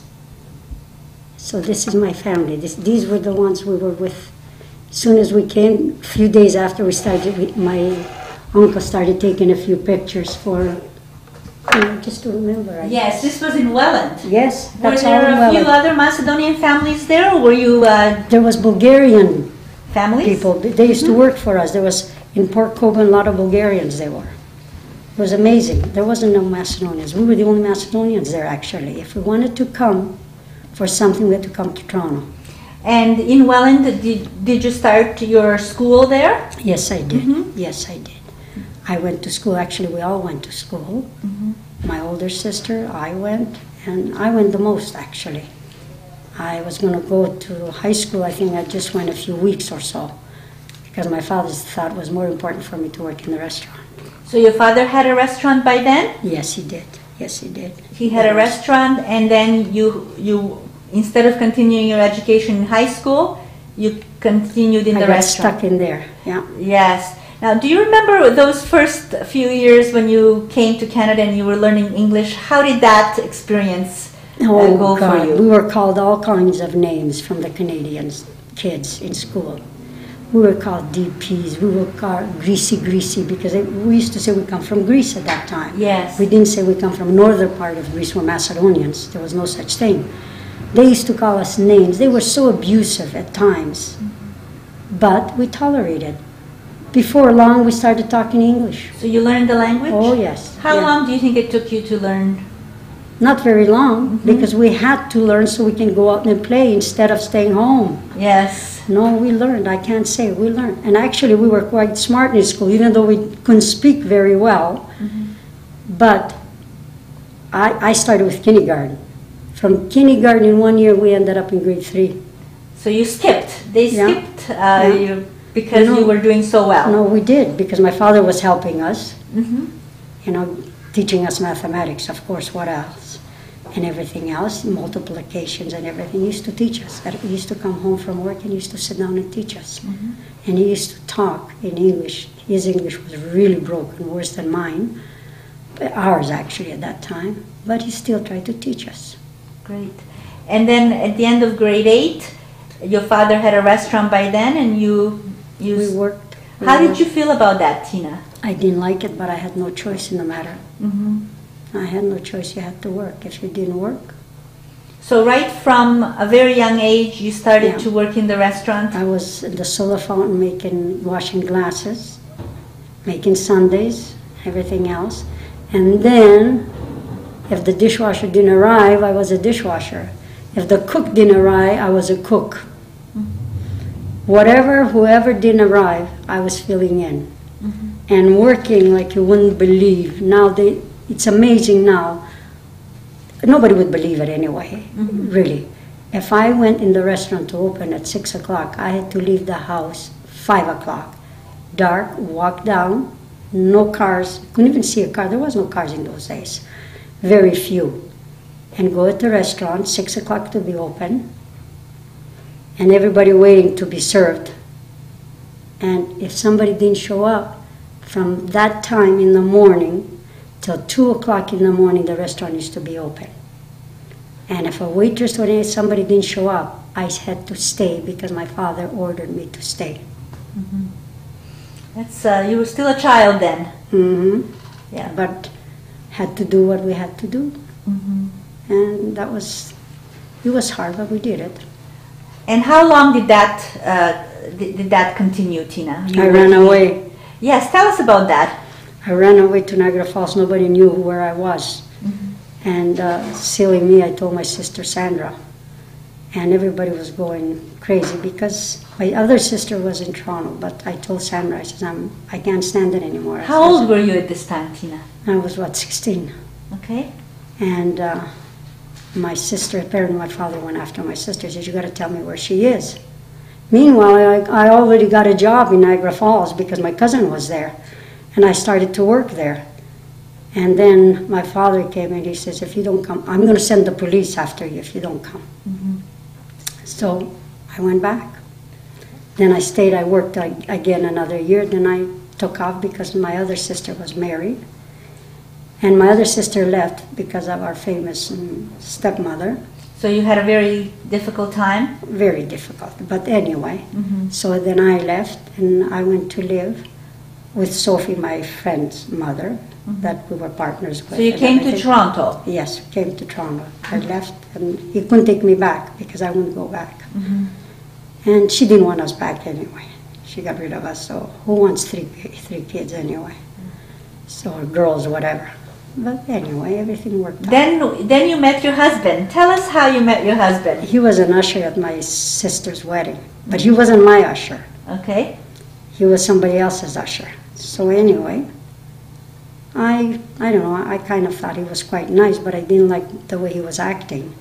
So this is my family. This, these were the ones we were with. As soon as we came, a few days after we started, we, my uncle started taking a few pictures for, you know, just to remember. I Yes, guess. this was in Welland. Yes, Were that's all there in a few Welland. other Macedonian families there, or were you uh, There was Bulgarian families? people. They used to work for us. There was, in Port Coban, a lot of Bulgarians they were. It was amazing. There wasn't no Macedonians. We were the only Macedonians there, actually. If we wanted to come for something, we had to come to Toronto. And in Welland, did, did you start your school there? Yes, I did. Mhm. Yes, I did. I went to school. Actually, we all went to school. Mhm. My older sister, I went, and I went the most, actually. I was going to go to high school. I think I just went a few weeks or so, because my father thought it was more important for me to work in the restaurant. So your father had a restaurant by then? Yes, he did. Yes, he did. He had a restaurant, and then you, you instead of continuing your education in high school, you continued in I the got restaurant. stuck in there, yeah. Yes. Now, do you remember those first few years when you came to Canada and you were learning English? How did that experience uh, Oh, go God. for you? We were called all kinds of names from the Canadians, kids in school. We were called D Ps. We were called greasy, greasy, because it, we used to say we come from Greece at that time. Yes. We didn't say we come from northern part of Greece. We're Macedonians. There was no such thing. They used to call us names. They were so abusive at times, but we tolerated. Before long, we started talking English. So you learned the language? Oh, yes. How yeah. long do you think it took you to learn? Not very long, Mm-hmm. because we had to learn so we can go out and play instead of staying home. Yes. No, we learned. I can't say we learned. And actually, we were quite smart in school, even though we couldn't speak very well. Mm-hmm. But I, I started with kindergarten. From kindergarten in one year, we ended up in grade three. So you skipped. They Yeah. skipped uh, Yeah. you because No. you were doing so well. No, we did, because my father was helping us, Mm-hmm. you know, teaching us mathematics, of course, what else? And everything else, multiplications and everything. He used to teach us. He used to come home from work and he used to sit down and teach us. Mm-hmm. And he used to talk in English. His English was really broken, worse than mine. But ours, actually, at that time. But he still tried to teach us. Great. And then at the end of grade eight, your father had a restaurant by then, and you you. We worked. we How did worked. you feel about that, Tina? I didn't like it, but I had no choice in the matter. Mm-hmm. I had no choice. You had to work. If you didn't work, So right from a very young age, you started Yeah. to work in the restaurant. I was in the soda fountain making, washing glasses, making sundaes, everything else. And then, if the dishwasher didn't arrive, I was a dishwasher. If the cook didn't arrive, I was a cook. Whatever, whoever didn't arrive, I was filling in. Mm-hmm. And working like you wouldn't believe. Now, they, it's amazing now. Nobody would believe it anyway, Mhm. really. If I went in the restaurant to open at six o'clock, I had to leave the house five o'clock. Dark, walk down, no cars, couldn't even see a car. There was no cars in those days, very few. And go at the restaurant, six o'clock to be open, and everybody waiting to be served. And if somebody didn't show up, from that time in the morning till two o'clock in the morning, the restaurant used to be open. And if a waitress or somebody didn't show up, I had to stay because my father ordered me to stay. That's uh, you were still a child then. hmm Yeah. But had to do what we had to do. Mm-hmm. And that was, it was hard, but we did it. And how long did that uh, did, did that continue, Tina? You I were ran working- away. Yes, tell us about that. I ran away to Niagara Falls. Nobody knew where I was. And uh, silly me, I told my sister Sandra. And everybody was going crazy because my other sister was in Toronto. But I told Sandra, I said, I'm, I can't stand it anymore. I How said, old were you at this time, Tina? I was, what, sixteen. Okay. And uh, my sister, apparently my father went after my sister. He said, you got to tell me where she is. Meanwhile, I, I already got a job in Niagara Falls because my cousin was there. And I started to work there. And then my father came and he says, if you don't come, I'm going to send the police after you if you don't come. Mm-hmm. So I went back. Then I stayed, I worked ag- again another year. Then I took off because my other sister was married. And my other sister left because of our famous um, stepmother. So you had a very difficult time. Very difficult. But anyway, Mm-hmm. so then I left and I went to live with Sophie, my friend's mother, that we were partners with. So you and came to everything. Toronto. Yes, came to Toronto. I left and he couldn't take me back because I wouldn't go back. Mm-hmm. And she didn't want us back anyway. She got rid of us, so who wants three three kids anyway? So, or girls, whatever. But anyway, everything worked out. Then, then you met your husband. Tell us how you met your husband. He was an usher at my sister's wedding, but he wasn't my usher. Okay. He was somebody else's usher. So anyway, I I don't know, I kind of thought he was quite nice, but I didn't like the way he was acting.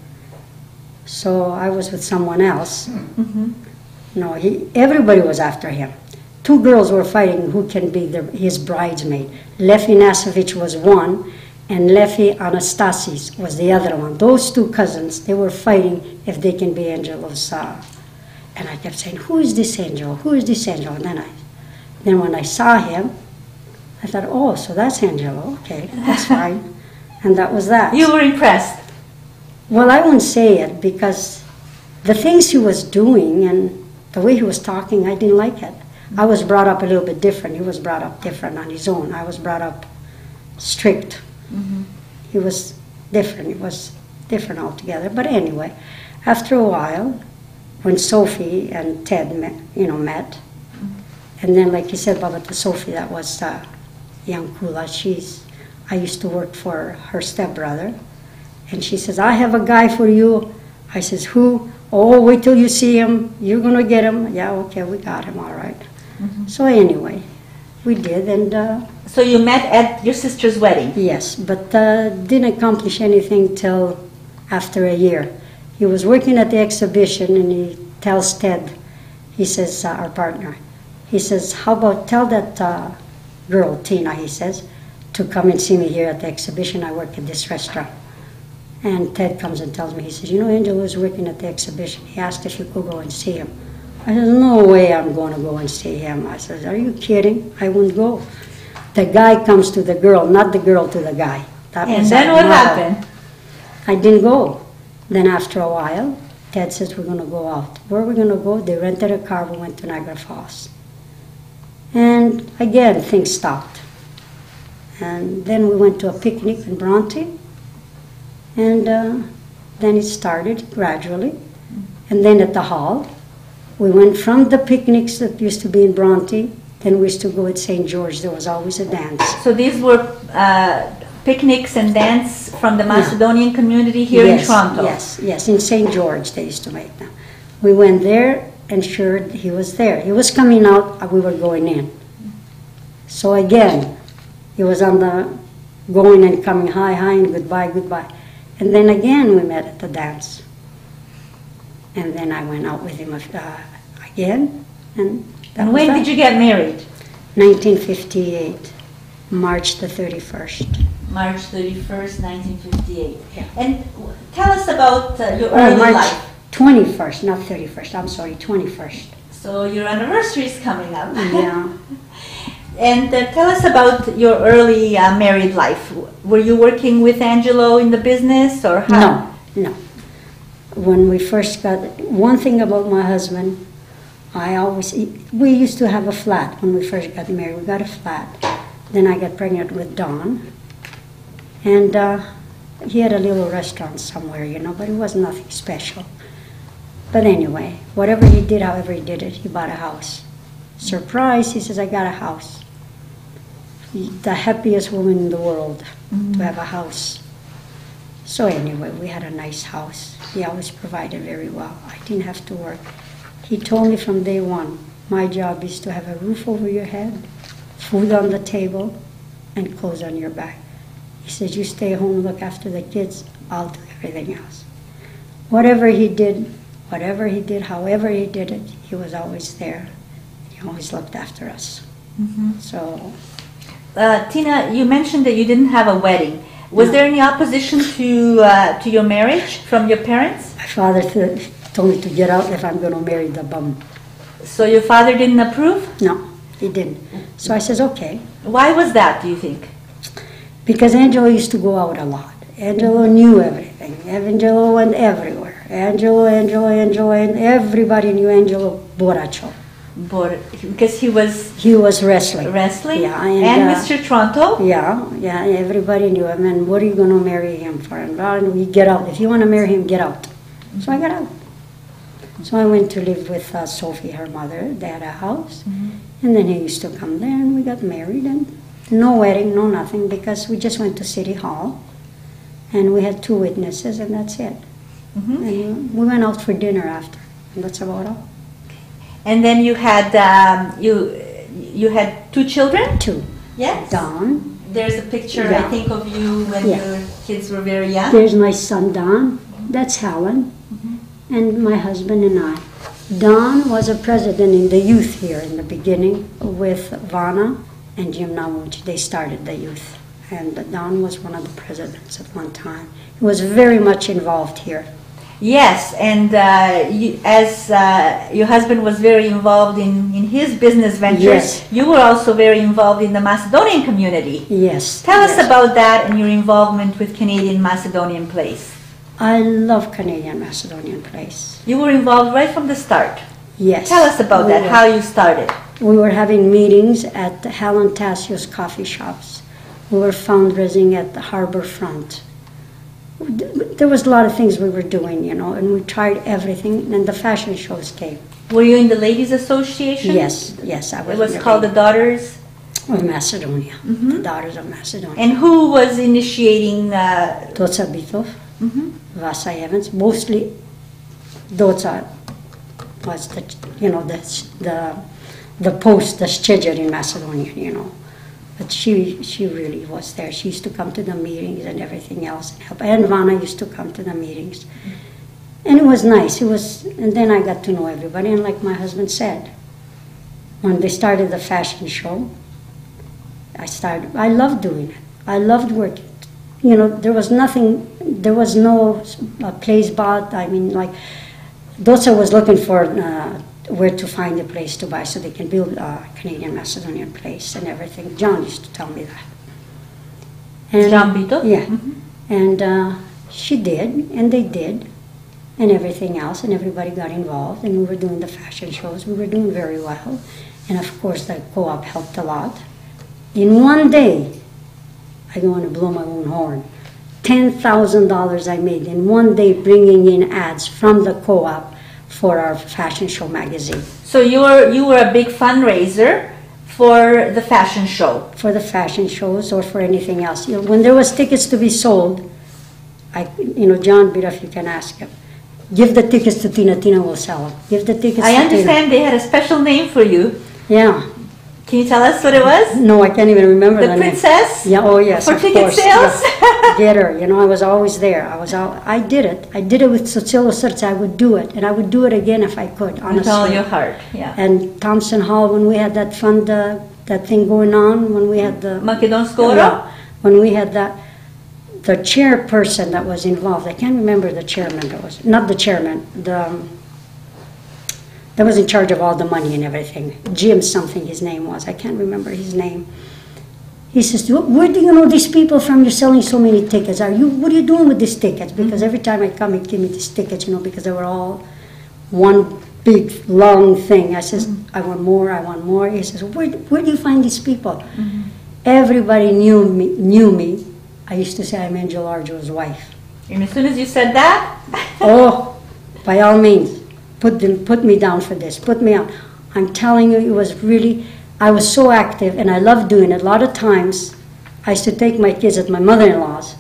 So I was with someone else. Mm-hmm. No, he everybody was after him. Two girls were fighting who can be the, his bridesmaid. Lefi Nasovich was one, and Lefi Anastasis was the other one. Those two cousins, they were fighting if they can be Angelo's. Uh, and I kept saying, who is this Angelo? Who is this Angelo? And then I, then when I saw him, I thought, oh, so that's Angelo. Okay, that's fine. And that was that. You were impressed. Well, I wouldn't say it because the things he was doing, and the way he was talking, I didn't like it. I was brought up a little bit different. He was brought up different on his own. I was brought up strict. Mm-hmm. He was different. He was different altogether. But anyway, after a while, when Sophie and Ted met, you know, met, mm-hmm. and then like you said, Baba, to Sophie, that was uh, young Kula. She's, I used to work for her stepbrother, and she says, I have a guy for you. I says, who? Oh, wait till you see him. You're going to get him. Yeah, okay, we got him, all right. Mm-hmm. So anyway, we did, and... Uh, so you met at your sister's wedding? Yes, but uh, didn't accomplish anything till after a year. He was working at the exhibition, and he tells Ted, he says, uh, our partner, he says, how about tell that uh, girl, Tina, he says, to come and see me here at the exhibition. I work at this restaurant. And Ted comes and tells me, he says, you know, Angelo is working at the exhibition. He asked if you could go and see him. I said, no way I'm going to go and see him. I said, are you kidding? I wouldn't go. The guy comes to the girl, not the girl to the guy. That and then what happened? I didn't go. Then after a while, Ted says, we're going to go out. Where are we going to go? They rented a car. We went to Niagara Falls. And again, things stopped. And then we went to a picnic in Bronte. And uh, then it started gradually. And then at the hall, we went from the picnics that used to be in Bronte, then we used to go at Saint George. There was always a dance. So these were uh, picnics and dance from the Macedonian yeah. community here yes, in Toronto? Yes, yes, in Saint George they used to make them. We went there and sure he was there. He was coming out, we were going in. So again, he was on the going and coming, hi, hi, and goodbye, goodbye. And then again we met at the dance. And then I went out with him uh, again. And, that and when that. did you get married? nineteen fifty-eight, March the thirty-first. March thirty-first, nineteen fifty-eight. Yeah. And tell us about uh, your oh, early March life. twenty-first, not thirty-first, I'm sorry, twenty-first. So your anniversary is coming up. Yeah. And uh, tell us about your early uh, married life. Were you working with Angelo in the business or how? No, no. When we first got, one thing about my husband, I always, we used to have a flat when we first got married. We got a flat. Then I got pregnant with Dawn. And uh, he had a little restaurant somewhere, you know, but it was nothing special. But anyway, whatever he did, however he did it, he bought a house. Surprise, he says, I got a house. The happiest woman in the world mm-hmm. to have a house. So anyway, we had a nice house. He always provided very well. I didn't have to work. He told me from day one, my job is to have a roof over your head, food on the table, and clothes on your back. He says, you stay home, look after the kids, I'll do everything else. Whatever he did, whatever he did, however he did it, he was always there. He always looked after us. Mm-hmm. So, uh, Tina, you mentioned that you didn't have a wedding. Was no. there any opposition to uh, to your marriage from your parents? My father th told me to get out if I'm going to marry the bum. So your father didn't approve? No, he didn't. So I says, okay. Why was that, do you think? Because Angelo used to go out a lot. Angelo knew everything. Angelo went everywhere. Angelo, Angelo, Angelo, and everybody knew Angelo Boraccio. But because he was he was wrestling, wrestling, yeah, and, and uh, Mister Toronto, yeah, yeah, everybody knew him. And what are you going to marry him for? And we get out. If you want to marry him, get out. Mm-hmm. So I got out. So I went to live with uh, Sophie, her mother. They had a house, mm-hmm. and then he used to come there, and we got married. And no wedding, no nothing, because we just went to City Hall, and we had two witnesses, and that's it. Mm-hmm. And we went out for dinner after, and that's about all. And then you had um, you you had two children? Two. Yes. Don. There's a picture, yeah. I think, of you when yeah. your kids were very young. There's my son, Don. That's Helen. Mm-hmm. And my husband and I. Don was a president in the youth here in the beginning with Vana and Jim Namuch. They started the youth. And Don was one of the presidents at one time. He was very much involved here. Yes, and uh, you, as uh, your husband was very involved in, in his business ventures, yes. you were also very involved in the Macedonian community. Yes. Tell yes. us about that and your involvement with Canadian Macedonian Place. I love Canadian Macedonian Place. You were involved right from the start. Yes. Tell us about we that, were, how you started. We were having meetings at Helen Tassio's coffee shops. We were fundraising at the harbor front. There was a lot of things we were doing, you know, and we tried everything, and the fashion shows came. Were you in the Ladies Association? Yes, yes, I was. It was called the Daughters of Macedonia, mm-hmm. the Daughters of Macedonia. And who was initiating? Uh... Doca Bitov, mm-hmm. Vasa Evans, mostly Doca was the, you know, the the the post, the scheduler in Macedonia, you know. But she she really was there. She used to come to the meetings and everything else and help. And Vana used to come to the meetings. And it was nice. It was, and then I got to know everybody. And like my husband said, when they started the fashion show, I started, I loved doing it. I loved working. You know, there was nothing, there was no uh, place bought. I mean, like, Doca was looking for uh, where to find a place to buy so they can build a Canadian Macedonian place and everything. John used to tell me that. And, John Bito? Yeah. Mm-hmm. And uh, she did, and they did, and everything else, and everybody got involved, and we were doing the fashion shows. We were doing very well. And of course, the co-op helped a lot. In one day, I don't want to blow my own horn, ten thousand dollars I made in one day bringing in ads from the co-op for our fashion show magazine. So you were you were a big fundraiser for the fashion show. For the fashion shows or for anything else. You know, when there was tickets to be sold, I, you know, John Biruff, you can ask him. Give the tickets to Tina. Tina will sell them. Give the tickets I to understand Tina. They had a special name for you. Yeah. Can you tell us what it was? No, I can't even remember the the princess? name. Yeah, oh yes, For of ticket course. sales? Yeah. Get her. You know, I was always there. I was all, I did it. I did it with Sociolo Srce. I would do it. And I would do it again if I could, honestly. With all your heart, yeah. And Thompson Hall, when we had that fund, uh, that thing going on, when we had the... Macedonsko? Yeah, when we had that, the chairperson that was involved, I can't remember the chairman that was, not the chairman, the... Um, that was in charge of all the money and everything. Jim something his name was. I can't remember his name. He says, where do you know these people from? You're selling so many tickets. Are you? What are you doing with these tickets? Because mm-hmm. every time I come, he'd give me these tickets, you know, because they were all one big, long thing. I says, mm-hmm. I want more, I want more. He says, where, where do you find these people? Mm-hmm. Everybody knew me, knew me. I used to say I'm Angelo Argiro's wife. And as soon as you said that? Oh, by all means. Put them, put me down for this, put me on. I'm telling you, it was really, I was so active and I loved doing it. A lot of times, I used to take my kids at my mother-in-law's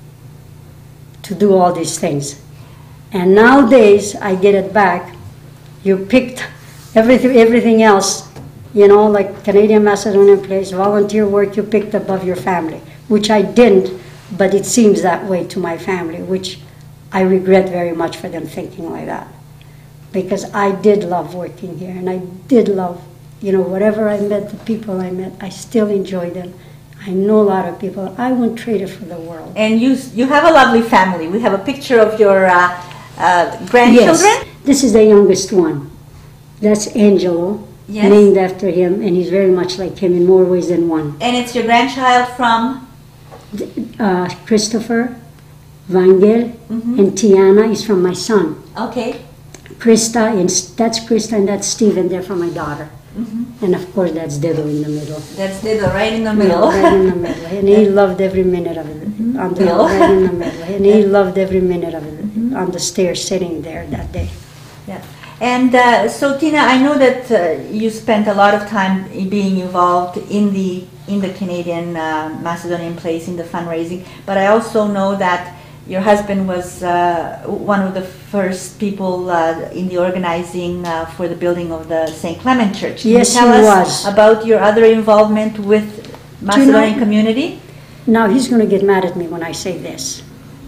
to do all these things. And nowadays, I get it back. You picked everything, everything else, you know, like Canadian Macedonian place, volunteer work, you picked above your family, which I didn't, but it seems that way to my family, which I regret very much for them thinking like that. Because I did love working here, and I did love, you know, whatever I met, the people I met, I still enjoy them. I know a lot of people. I wouldn't trade it for the world. And you you have a lovely family. We have a picture of your uh, uh, grandchildren. Yes, this is the youngest one. That's Angelo, yes. Named after him, and he's very much like him in more ways than one. And it's your grandchild from? Uh, Christopher, Vangel, mm-hmm. and Tiana is from my son. Okay. Krista, and that's Krista, and that's Stephen there for my daughter. Mm-hmm. And of course, that's Dido in the middle. That's Dido, right in the middle. Yeah, right in the middle. And he loved every minute of it. Mm-hmm. On the, right in the middle. And he loved every minute of it mm-hmm. on the stairs sitting there that day. Yeah. And uh, so, Tina, I know that uh, you spent a lot of time being involved in the in the Canadian uh, Macedonian place, in the fundraising, but I also know that your husband was uh, one of the first people uh, in the organizing uh, for the building of the Saint Clement Church. Can yes, you tell he us was. About your other involvement with Macedonian you know, community? Now, he's going to get mad at me when I say this.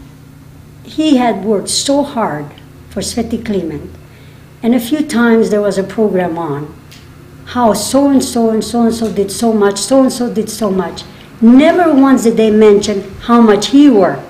He had worked so hard for Sveti Clement, and a few times there was a program on how so-and-so and so-and-so did so much, so-and-so did so much. Never once did they mention how much he worked.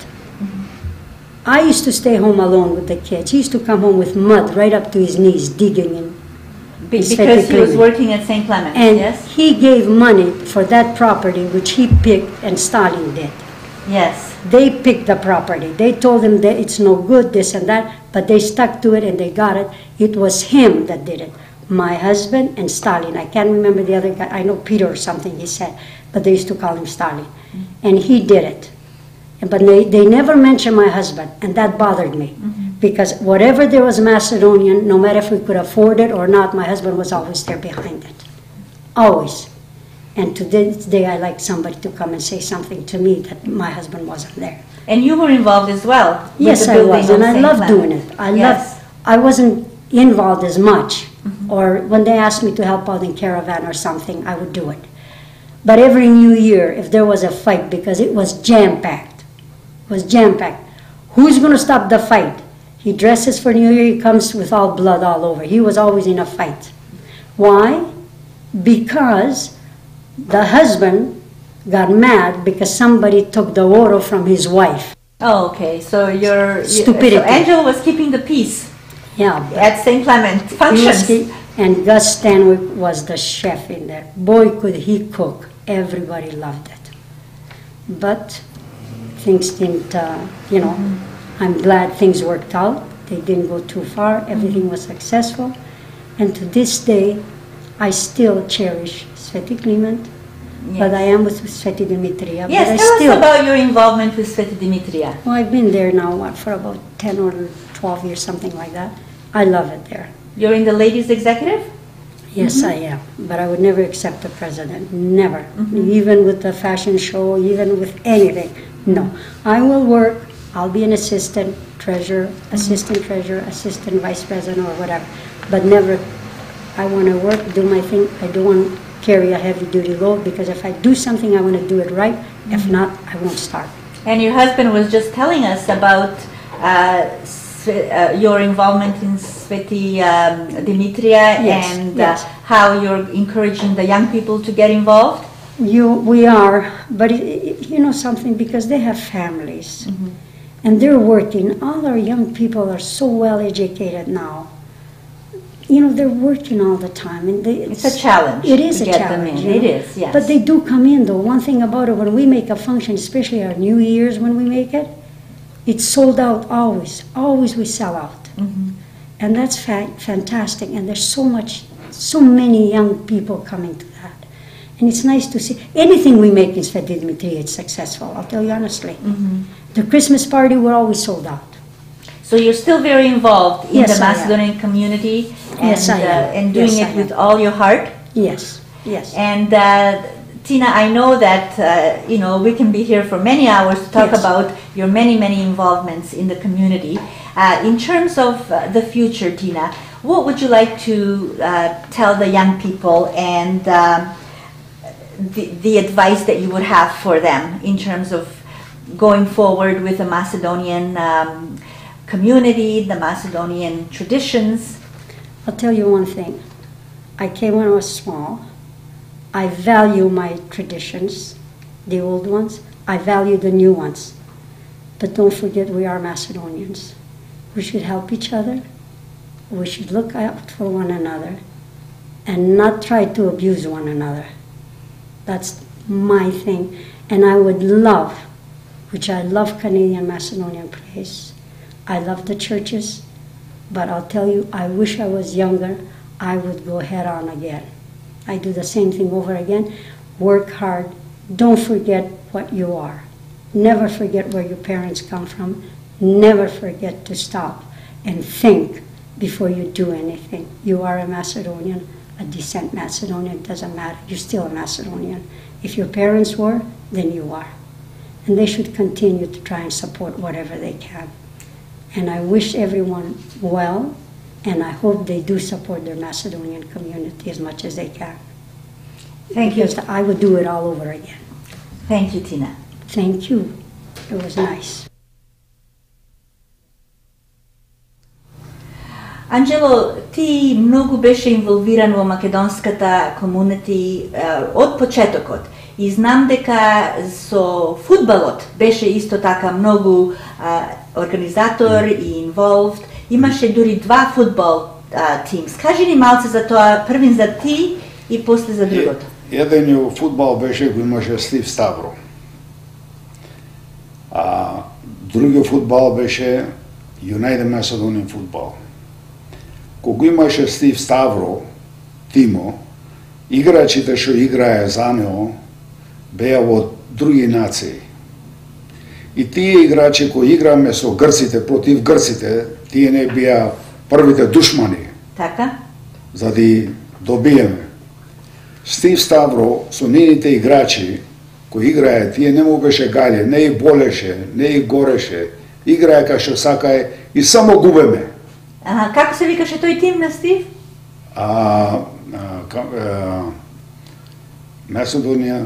I used to stay home alone with the kids. He used to come home with mud right up to his knees, digging in. Because he was working at Saint Clement, and yes? he gave money for that property, which he picked, and Stalin did. Yes. They picked the property. They told him that it's no good, this and that, but they stuck to it and they got it. It was him that did it. my husband and Stalin. I can't remember the other guy. I know Peter or something he said, but they used to call him Stalin. Mm-hmm. And he did it. But they, they never mentioned my husband, and that bothered me. Mm-hmm. Because whatever there was Macedonian, no matter if we could afford it or not, my husband was always there behind it. Always. And to this day, I like somebody to come and say something to me that my husband wasn't there. And you were involved as well. Yes, I was, and I loved doing it. I yes. loved. I wasn't involved as much, mm-hmm. or when they asked me to help out in caravan or something, I would do it. But every New Year, if there was a fight, because it was jam-packed, it was jam-packed, who's going to stop the fight? He dresses for New Year, he comes with all blood all over. He was always in a fight. Why? Because the husband got mad because somebody took the water from his wife. Oh, okay. So your stupidity. So Angelo was keeping the peace. Yeah. At Saint Clement functions. Keep, and Gus Stanwyck was the chef in there. Boy, could he cook. Everybody loved it. But things didn't, uh, you know, mm-hmm. I'm glad things worked out. They didn't go too far. Everything mm-hmm. was successful. And to this day, I still cherish Sveti Clement. Yes. But I am with Sveti Dimitria. Yes, but tell I still, us about your involvement with Sveti Dimitria. Well, I've been there now what, for about ten or twelve years, something like that. I love it there. You're in the ladies' executive? Yes, mm-hmm. I am. But I would never accept the president. Never. Mm-hmm. Even with the fashion show, even with anything. No. I will work. I'll be an assistant treasurer, mm-hmm. assistant treasurer, assistant vice president, or whatever. But never. I want to work, do my thing. I don't want to carry a heavy-duty load, because if I do something, I want to do it right. Mm-hmm. If not, I won't start. And your husband was just telling us about uh, uh, your involvement in Sveti um, Dimitria, yes, and yes. Uh, how you're encouraging the young people to get involved. You, we are, but it, it, you know something, because they have families, mm-hmm. and they're working. All our young people are so well educated now. You know, they're working all the time, and they, it's, it's a challenge. It is to a get challenge. Them in. It is, yes. But they do come in, though. One thing about it, when we make a function, especially our New Year's, when we make it, it's sold out always. Always we sell out, mm-hmm. and that's fa fantastic. And there's so much, so many young people coming to that, and it's nice to see. Anything we make in Sveti Dimitria, it's successful. I'll tell you honestly. Mm-hmm. The Christmas party, we're always sold out. So you're still very involved in yes, the Macedonian community, and, yes, I am. Uh, and doing yes, it with all your heart. Yes, yes. And uh, Tina, I know that uh, you know we can be here for many hours to talk yes. about your many, many involvements in the community. Uh, in terms of uh, the future, Tina, what would you like to uh, tell the young people, and uh, the, the advice that you would have for them in terms of going forward with the Macedonian um, community, the Macedonian traditions? I'll tell you one thing. I came when I was small. I value my traditions, the old ones. I value the new ones. But don't forget, we are Macedonians. We should help each other. We should look out for one another and not try to abuse one another. That's my thing. And I would love, which I love Canadian Macedonian praise. I love the churches, but I'll tell you, I wish I was younger. I would go head on again. I do the same thing over again. Work hard. Don't forget what you are. Never forget where your parents come from. Never forget to stop and think before you do anything. You are a Macedonian, a descent Macedonian, it doesn't matter. You're still a Macedonian. If your parents were, then you are. And they should continue to try and support whatever they can. And I wish everyone well, and I hope they do support their Macedonian community as much as they can. Thank you. Because I would do it all over again. Thank you, Tina. Thank you. It was nice. Angelo, ti mnogo беше инволвиран во македонската комунити од почетокот. И знам дека со фудбалот беше исто така многу организатор и инволвд. Имаше дури два фудбал тимс. Кажи ни малце за тоа, првин за ти и после за другото. Еден фудбал беше го имаше Слив Ставро. А другиот фудбал беше United Macedonian фудбал. Кога имаше Слив Ставро, тимо, играчите што играе за него беа од други нации. И тие играчи кои играме со грците против грците, тие не беа првите душмани. Така? За да добиеме. Стив Ставро со нейните играчи кои играе, тие не му беше гале, не и болеше, не и гореше, играе кај што сакае и само губеме. А, како се викаше тој тим на Стив? А, а, а Macedonia,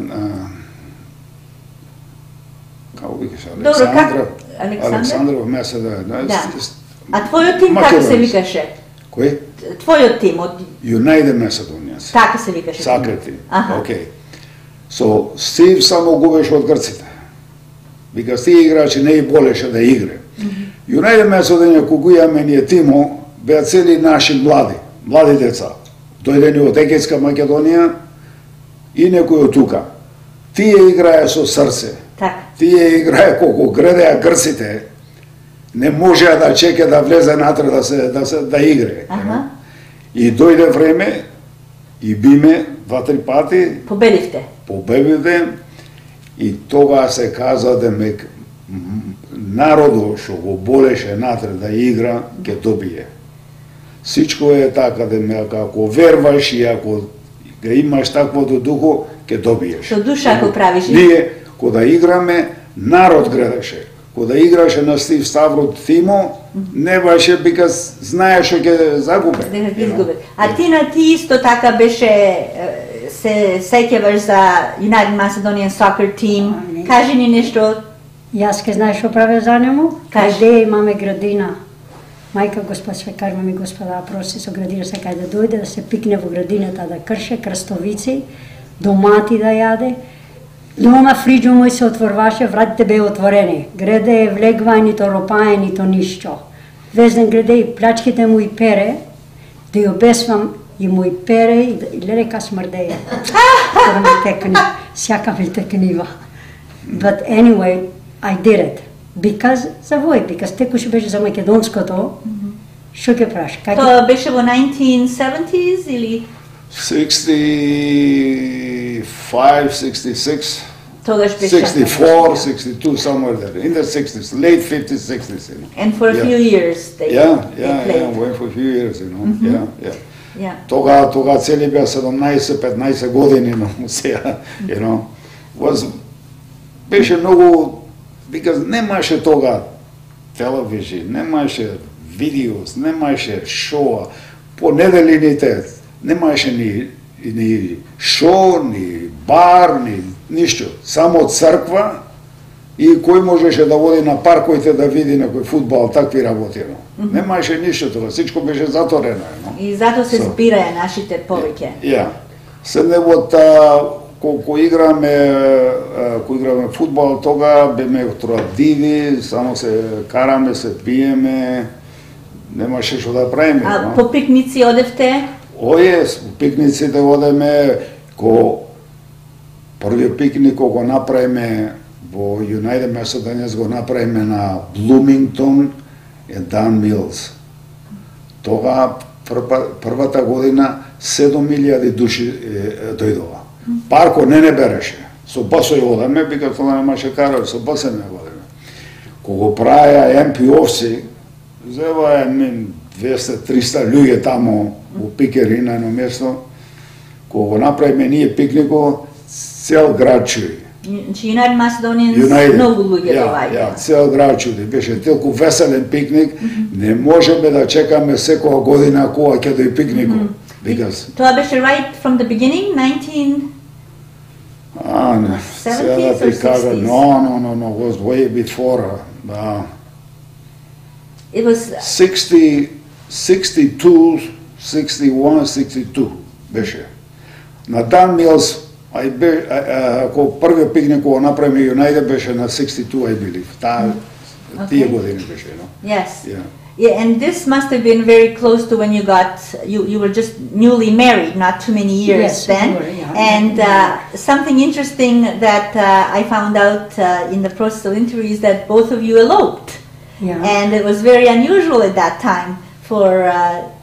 како викаше, Александра, Александра в Macedоnia. Да. А твојот тим како се викаше? Кој? Твојот тим од United Macedonians. Така се викаше. Сакрети. Океј. So, Стив само губеше од грците. Because тие играчи не и болеше да игре. United Macedonia, кога имаме ние тимо, беа цели наши млади, млади деца. Дојдени од Егејска Македонија и некои од тука. Тие играе со срце. Така. Тие играе колку гредеа грците, не можеа да чека да влезе натре да се да се да игре. Аха. И дојде време и биме два-три пати. Победивте. Победивте и тогаш се каза демек народот што го болеше натре да игра ќе добие. Сичко е така демек ако верваш и ако ga имаш таквото духо, ќе добиеш. Со душа ако правиш. Ние кога играме народ гредеше. Кога играше на Стив Ставро тимо, не беше бика знаеш што ќе загубе. Дека ќе изгубе. А ти на ти исто така беше се сеќаваш за United Macedonian Soccer Team. Кажи ни нешто. Јас ке знаеш што правя за нему? Каде имаме градина. Мајка Господ свекарма ми Господа проси со градина сакај да дојде да се пикне во градината да крше крстовици, домати да јаде. Дома фриџо мој се отворваше, вратите беа отворени. Греде е влегва, нито ропае, нито ништо. Везнен греде и плячките му и пере, да ја обесвам и му и пере и, и леле ка смрдеја. Да ми текни, сјака ми текнива. But anyway, I did it. Because, за вој, because текуше беше за македонското, што ќе праш? Тоа беше во nineteen seventies или? sixty-five, sixty-six, Тогаш беше sixty-four, sixty-two, somewhere there, in the sixties, late fifties, sixties. You know. And for a yeah. few years they, yeah, they yeah, played. yeah, went for a few years, you know. Mm-hmm. Yeah, yeah. Yeah. Тога, тога цели беа седумнаесет петнаесет години, но сега, you know, was, беше многу, because немаше тога телевизија, немаше видеос, немаше шоа, по неделините, немаше ни, ни шоу, ни бар, ни ништо, само црква и кој можеше да води на парковите да види некој фудбал, такви работи. No? Mm-hmm. Немаше ништо тоа, всичко беше затворено. No? И затоа се so, збирае нашите повеќе. Ја. Седне во колку играме, кога играме фудбал, тога беме традиви, само се караме, се пиеме, немаше што да правиме. А no? по пикници одевте? Ојес, по пикниците одеме, ко првиот пикник го направиме во United Macedonians го направиме на Блумингтон и Дан Милс. Тога прва, првата година седум илјади души дојдова. Парко не не береше. Со басој одеме, бика тоа немаше карај, со басој не одеме. Кога праја Ем Пи овси, зева е двеста триста луѓе тамо во Пикери на едно место. Кога го направиме ние пикнико, цел град чуи. Значи United Macedonians многу луѓе доаѓаја. Ја, цел град чуи. Беше толку веселен пикник, mm-hmm. не можеме да чекаме секоја година кога ќе дојде пикникот. Mm-hmm. Because... Тоа беше right from the beginning, nineteen А, не, сега да ти кажа, no, no, no, no, was way before. Uh, It was sixty, sixty-two, sixty-one, sixty-two беше. На Дан Милс, ако првиот пикник го направиме Юнајтед беше на sixty-two, I believe. Таа тие години беше, no? Yes. Yeah. Yeah, and this must have been very close to when you got, you, you were just newly married, not too many years yes, then. We were, yeah. And uh, something interesting that uh, I found out uh, in the process of interview is that both of you eloped. Yeah. And it was very unusual at that time for uh,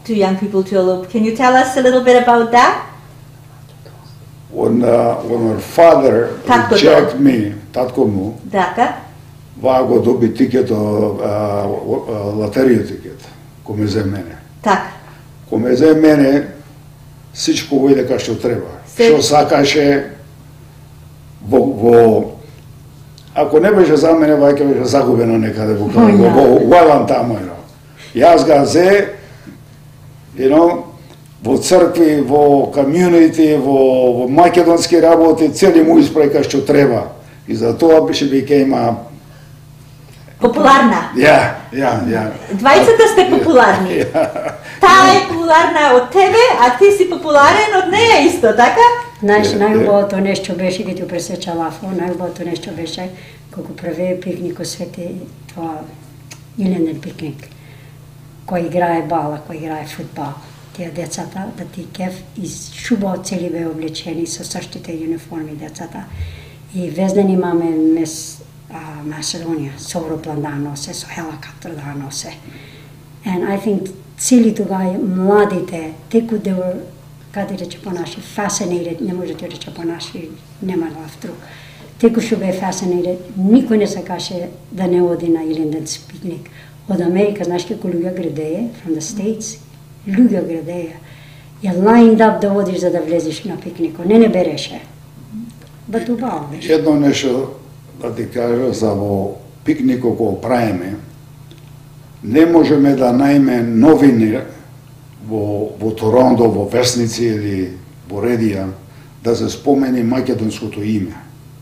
to young people to elope. Can you tell us a little bit about that? When, uh, when her father Tatko rejected me, tatko mu, Така. va go dobi tiket, uh, uh, лотерiju tiket, ko me взе мене. Така. Ko me взе мене, всичко го иде како што треба. Се- Што сакаше во, во ако не беше за мене, ваќе беше загубено некаде во О, во, да. во Уалантамо, you know. Јас га зе, you know, во цркви, во комјунити, во, во македонски работи, цели му испрака што треба. И за тоа беше became Популарна. ја, ја, ја. Двајцата сте популарни. Таа е популарна од тебе, а ти си популарен од неја исто, така? Знаеш, Е, најубавото нешто беше, ги ти пресеча лафо, најубавото нешто беше, кога прве пикник во свети, тоа иленден пикник, кој играе бала, кој играе фудбал. Тие децата, да ти кеф, и шубаво цели бе облечени со същите униформи децата. И Везнен имаме мес uh, Macedonia, со аероплан да носе, со хеликоптер да носе. And I think цели тогава младите, теку they were, каде рече по-наши, fascinated, не може да рече по-наши, нема лав друг. Теку што бе fascinated, никој не сакаше да не оди на иленден пикник. Од Америка, знаеш како луѓе градеја, from the States, луѓе градеја, ја lined up да одиш за да влезеш на пикникот. Не не береше. But убаво беше. Едно нешто да ти кажа за во пикникот кој правиме, не можеме да најме новини во, во Торонто, во весници или во Редија, да се спомени македонското име.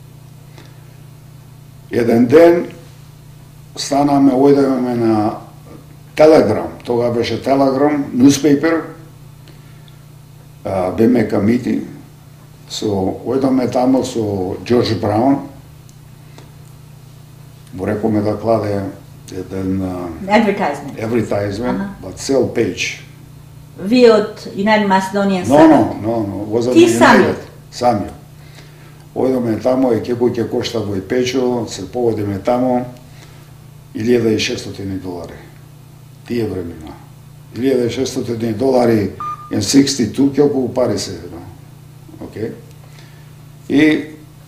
Еден ден станаме, ојдеме на Телеграм, тога беше Телеграм, newspaper, а, беме камити, со, ојдеме тамо со Джордж Браун, му рекоме да кладе еден Advertisement. advertisement, Аха. but sell page. Вие од United Macedonian No, Summit. no, no, no, wasn't Ти United. самиот? Самиот. Ојдеме тамо, и кеко ќе кошта во и печо, се поводиме тамо, илјада и шестстотини долари. Тие времена. илјада и шестстотини долари in sixty-two, колку пари се, no? Okay? И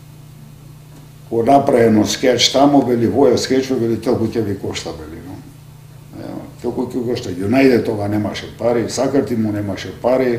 го направено скеч тамо, бели воја скечо, бели толку ќе ви кошта, бели, no? Ево, толку ќе кошта. Юнајде тога немаше пари, Сакарти му немаше пари,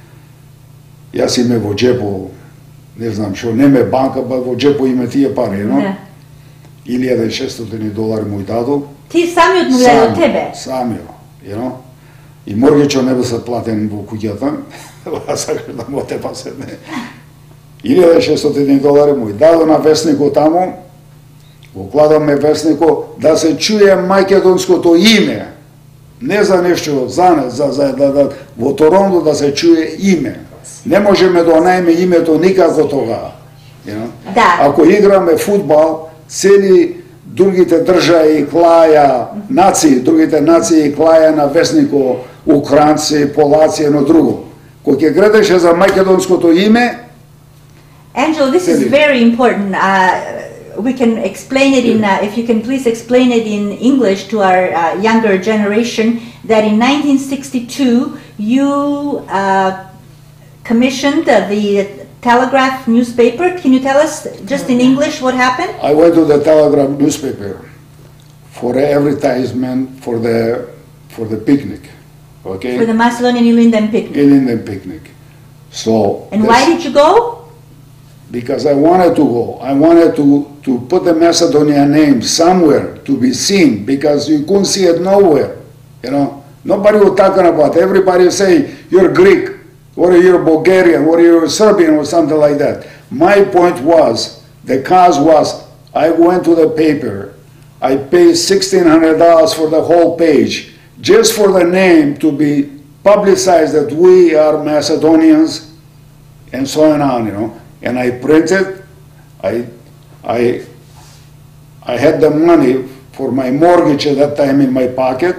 јас име во джепо, не знам што, неме банка, ба во джепо име тие пари, no? Да. илјада и шестстотини долари му дадо. Ти самиот му даде од тебе. Самиот, you know? И моргичо не беше платен во куќата, а сакаш да му те паседне. илјада и шестстотини долари му дадо на весникот тамо, го кладаме весникот да се чуе македонското име. Не за нешто, за, за, за да, да, во Торонто да се чуе име. Не можеме да најме името никако тогава. You know? Да. Ако играме фудбал, цели другите држави клаја, нации, другите нации клаја на веснико, укранци, полаци, едно друго. Кој ќе градеше за македонското име, Angelo, this is Really? very important. Uh, we can explain it in, uh, if you can please explain it in English to our uh, younger generation, that in nineteen sixty-two you uh, commissioned uh, the Telegraph newspaper. Can you tell us just in English what happened? I went to the Telegraph newspaper for the advertisement for the for the picnic, okay? For the Macedonian Ilinden picnic. in the picnic. So And this- why did you go? Because I wanted to go. I wanted to, to put the Macedonian name somewhere to be seen, because you couldn't see it nowhere. You know, nobody was talking about it. Everybody say you're Greek, or you're Bulgarian, or you're Serbian, or something like that. My point was, the cause was, I went to the paper, I paid sixteen hundred dollars for the whole page, just for the name to be publicized that we are Macedonians, and so on, you know. And I printed, I, I, I had the money for my mortgage at that time in my pocket,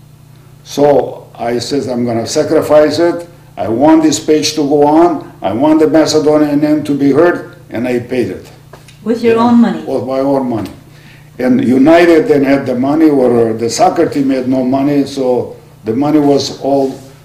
so I said I'm going to sacrifice it. I want this page to go on, I want the Macedonian name to be heard, and I paid it. With your Yeah, own money. With my own money. And United didn't have the money, or the soccer team had no money, so the money was all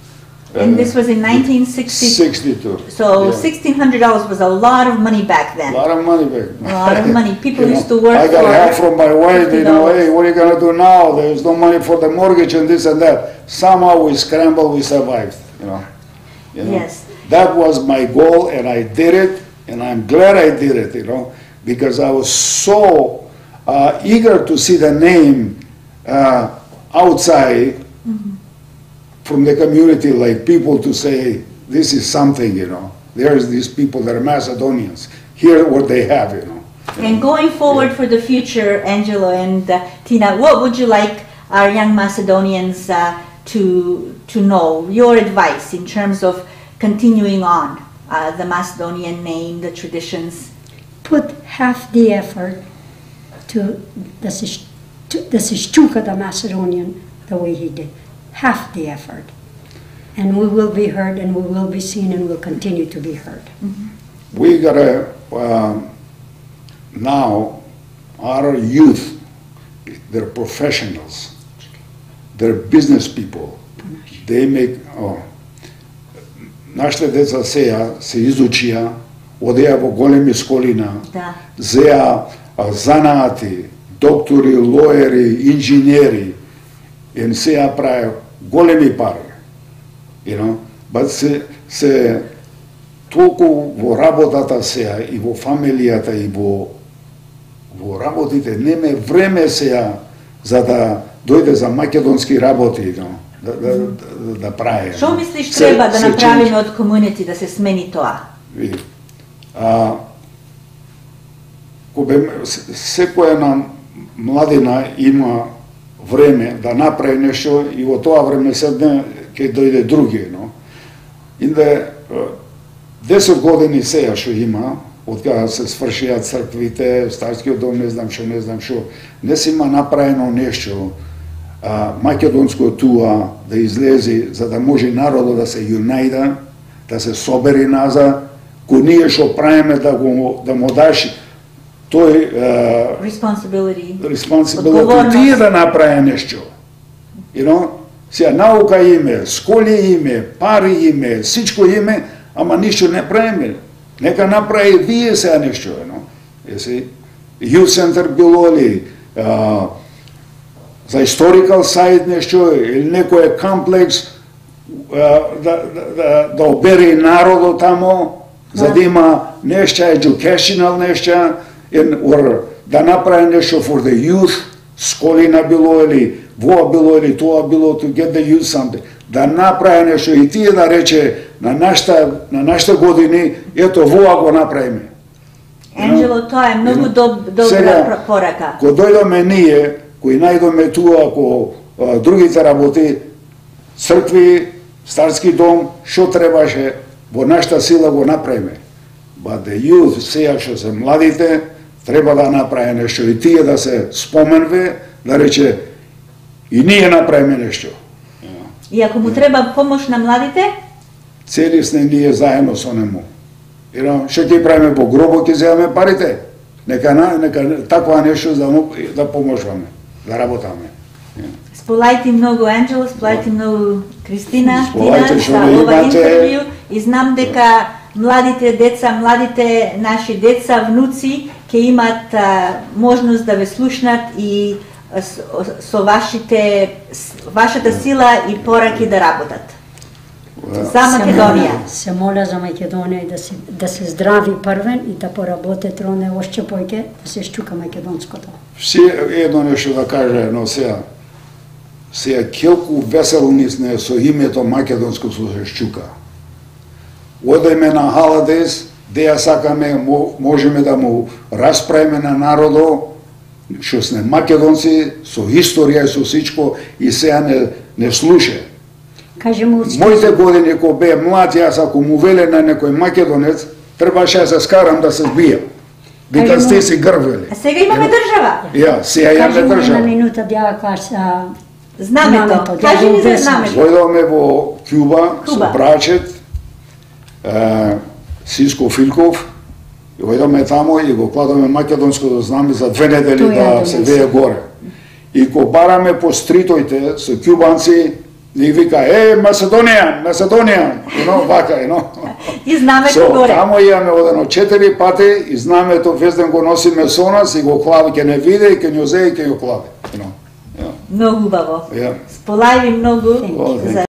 And this was in nineteen sixty-two. sixty-two. So Yeah. sixteen hundred dollars was a lot of money back then. A lot of money back. A lot of money. People You used know, to work I got for help from my wife, you know, fifty dollars. hey, what are you going to do now? There's no money for the mortgage and this and that. Somehow we scrambled, we survived, you know. You know? Yes. That was my goal, and I did it, and I'm glad I did it, you know, because I was so uh, eager to see the name uh, outside mm-hmm. from the community, like people to say, this is something, you know. There's these people that are Macedonians. Here what they have, you know. And going forward yeah. for the future, Angelo and uh, Tina, what would you like our young Macedonians uh, to, to know? Your advice in terms of continuing on uh, the Macedonian name, the traditions? Put half the effort to the Sistuka, the Macedonian, the way he did. Half the effort. And we will be heard, and we will be seen, and will continue to be heard. Mm-hmm. We gotta, uh, now, our youth, they're professionals. They're business people. They make, oh, нашите деца сеја се изучија, одеја во големи школина, да. зеа занаати, доктори, лоери, инженери, и сеја прави големи пари. You know, but се, се толку во работата сеја и во фамилијата и во во работите неме време сеја за да дојде за македонски работи, no? да, да, да, да прави. Што мислиш треба да направиме од комунити да се смени тоа? Види. А, кога секоја на младина има време да направи нешто и во тоа време седне ќе дојде други, но. Инде десет години сеја што има, од кога се свршија црквите, старскиот дом, не знам што, не знам што, не се има направено нешто а, македонско туа да излезе, за да може народот да се юнајда, да се собери назад, кој ние што правиме да го да му даш тој uh, responsibility, responsibility тие да направи нешто. You know? Сега наука име, школи име, пари име, всичко име, ама ништо не правиме. Нека направи вие сега нешто, you know? Еси, Youth Center било ли, uh, за historical site нешто, или некој комплекс uh, да, да, да, да обери народот тамо, за да има нешто, educational нешто, or да направи нешто for the youth, школина било или во било или тоа било, to get the youth something. Да направи нешто и тие да рече на нашата на нашите години, ето воа го направиме. Анджело, тоа е многу доб, добра порака. Кога дојдоме ние, кои најдоме туа ко а, другите работи, цркви, старски дом, што требаше во нашата сила го направиме. But the youth, сеја што се младите, треба да направи нешто и тие да се споменве, да рече и ние направиме нешто. И ако му треба помош на младите? Цели сме ние заедно со нему. И што ќе правиме во гробо, ќе земеме парите. Нека, нека таква нешто да, да поможуваме, да работаме. Сполајте многу, Анджело, сполајте многу, Кристина, Тина, за ова интервју. И знам дека младите деца, младите наши деца, внуци, ќе имат а, можност да ве слушнат и со, со вашите, вашата сила и пораки да работат. За Македонија. Се моля за Македонија да се, да се здрави првен и да поработи троне още појке, да се штука македонското. Все едно нешто да каже, но сега, сега келку веселницне со името македонско се штука. Одеме на Халадес, деја сакаме, можеме да му расправиме на народо, што сме македонци, со историја и со всичко, и сега не, не слуше. Моите години, кога бе млад, јас ако му веле на некој македонец, требаше да се скарам да се збија. Дека сте си грвели. А сега имаме држава. Ја, сега имаме држава. Кажи му една минута дјава са знамето. Кажи ни за знамето. Дојдовме во Кјуба, со брачет, Сиско Филков, и дојдовме тамо и го кладоме македонското знаме за две недели да се вее горе. И ко бараме по стритоите со кјубанци, И вика, е, Macedonian, Macedonian, you know, вака, you know. И знамето So, горе. тамо имаме одено четири пати и знамето Vesna го носиме со нас и го клави, ке не виде и ке не узе и ке го клави, you know. Yeah. Много хубаво. Yeah. Сполави много Well, за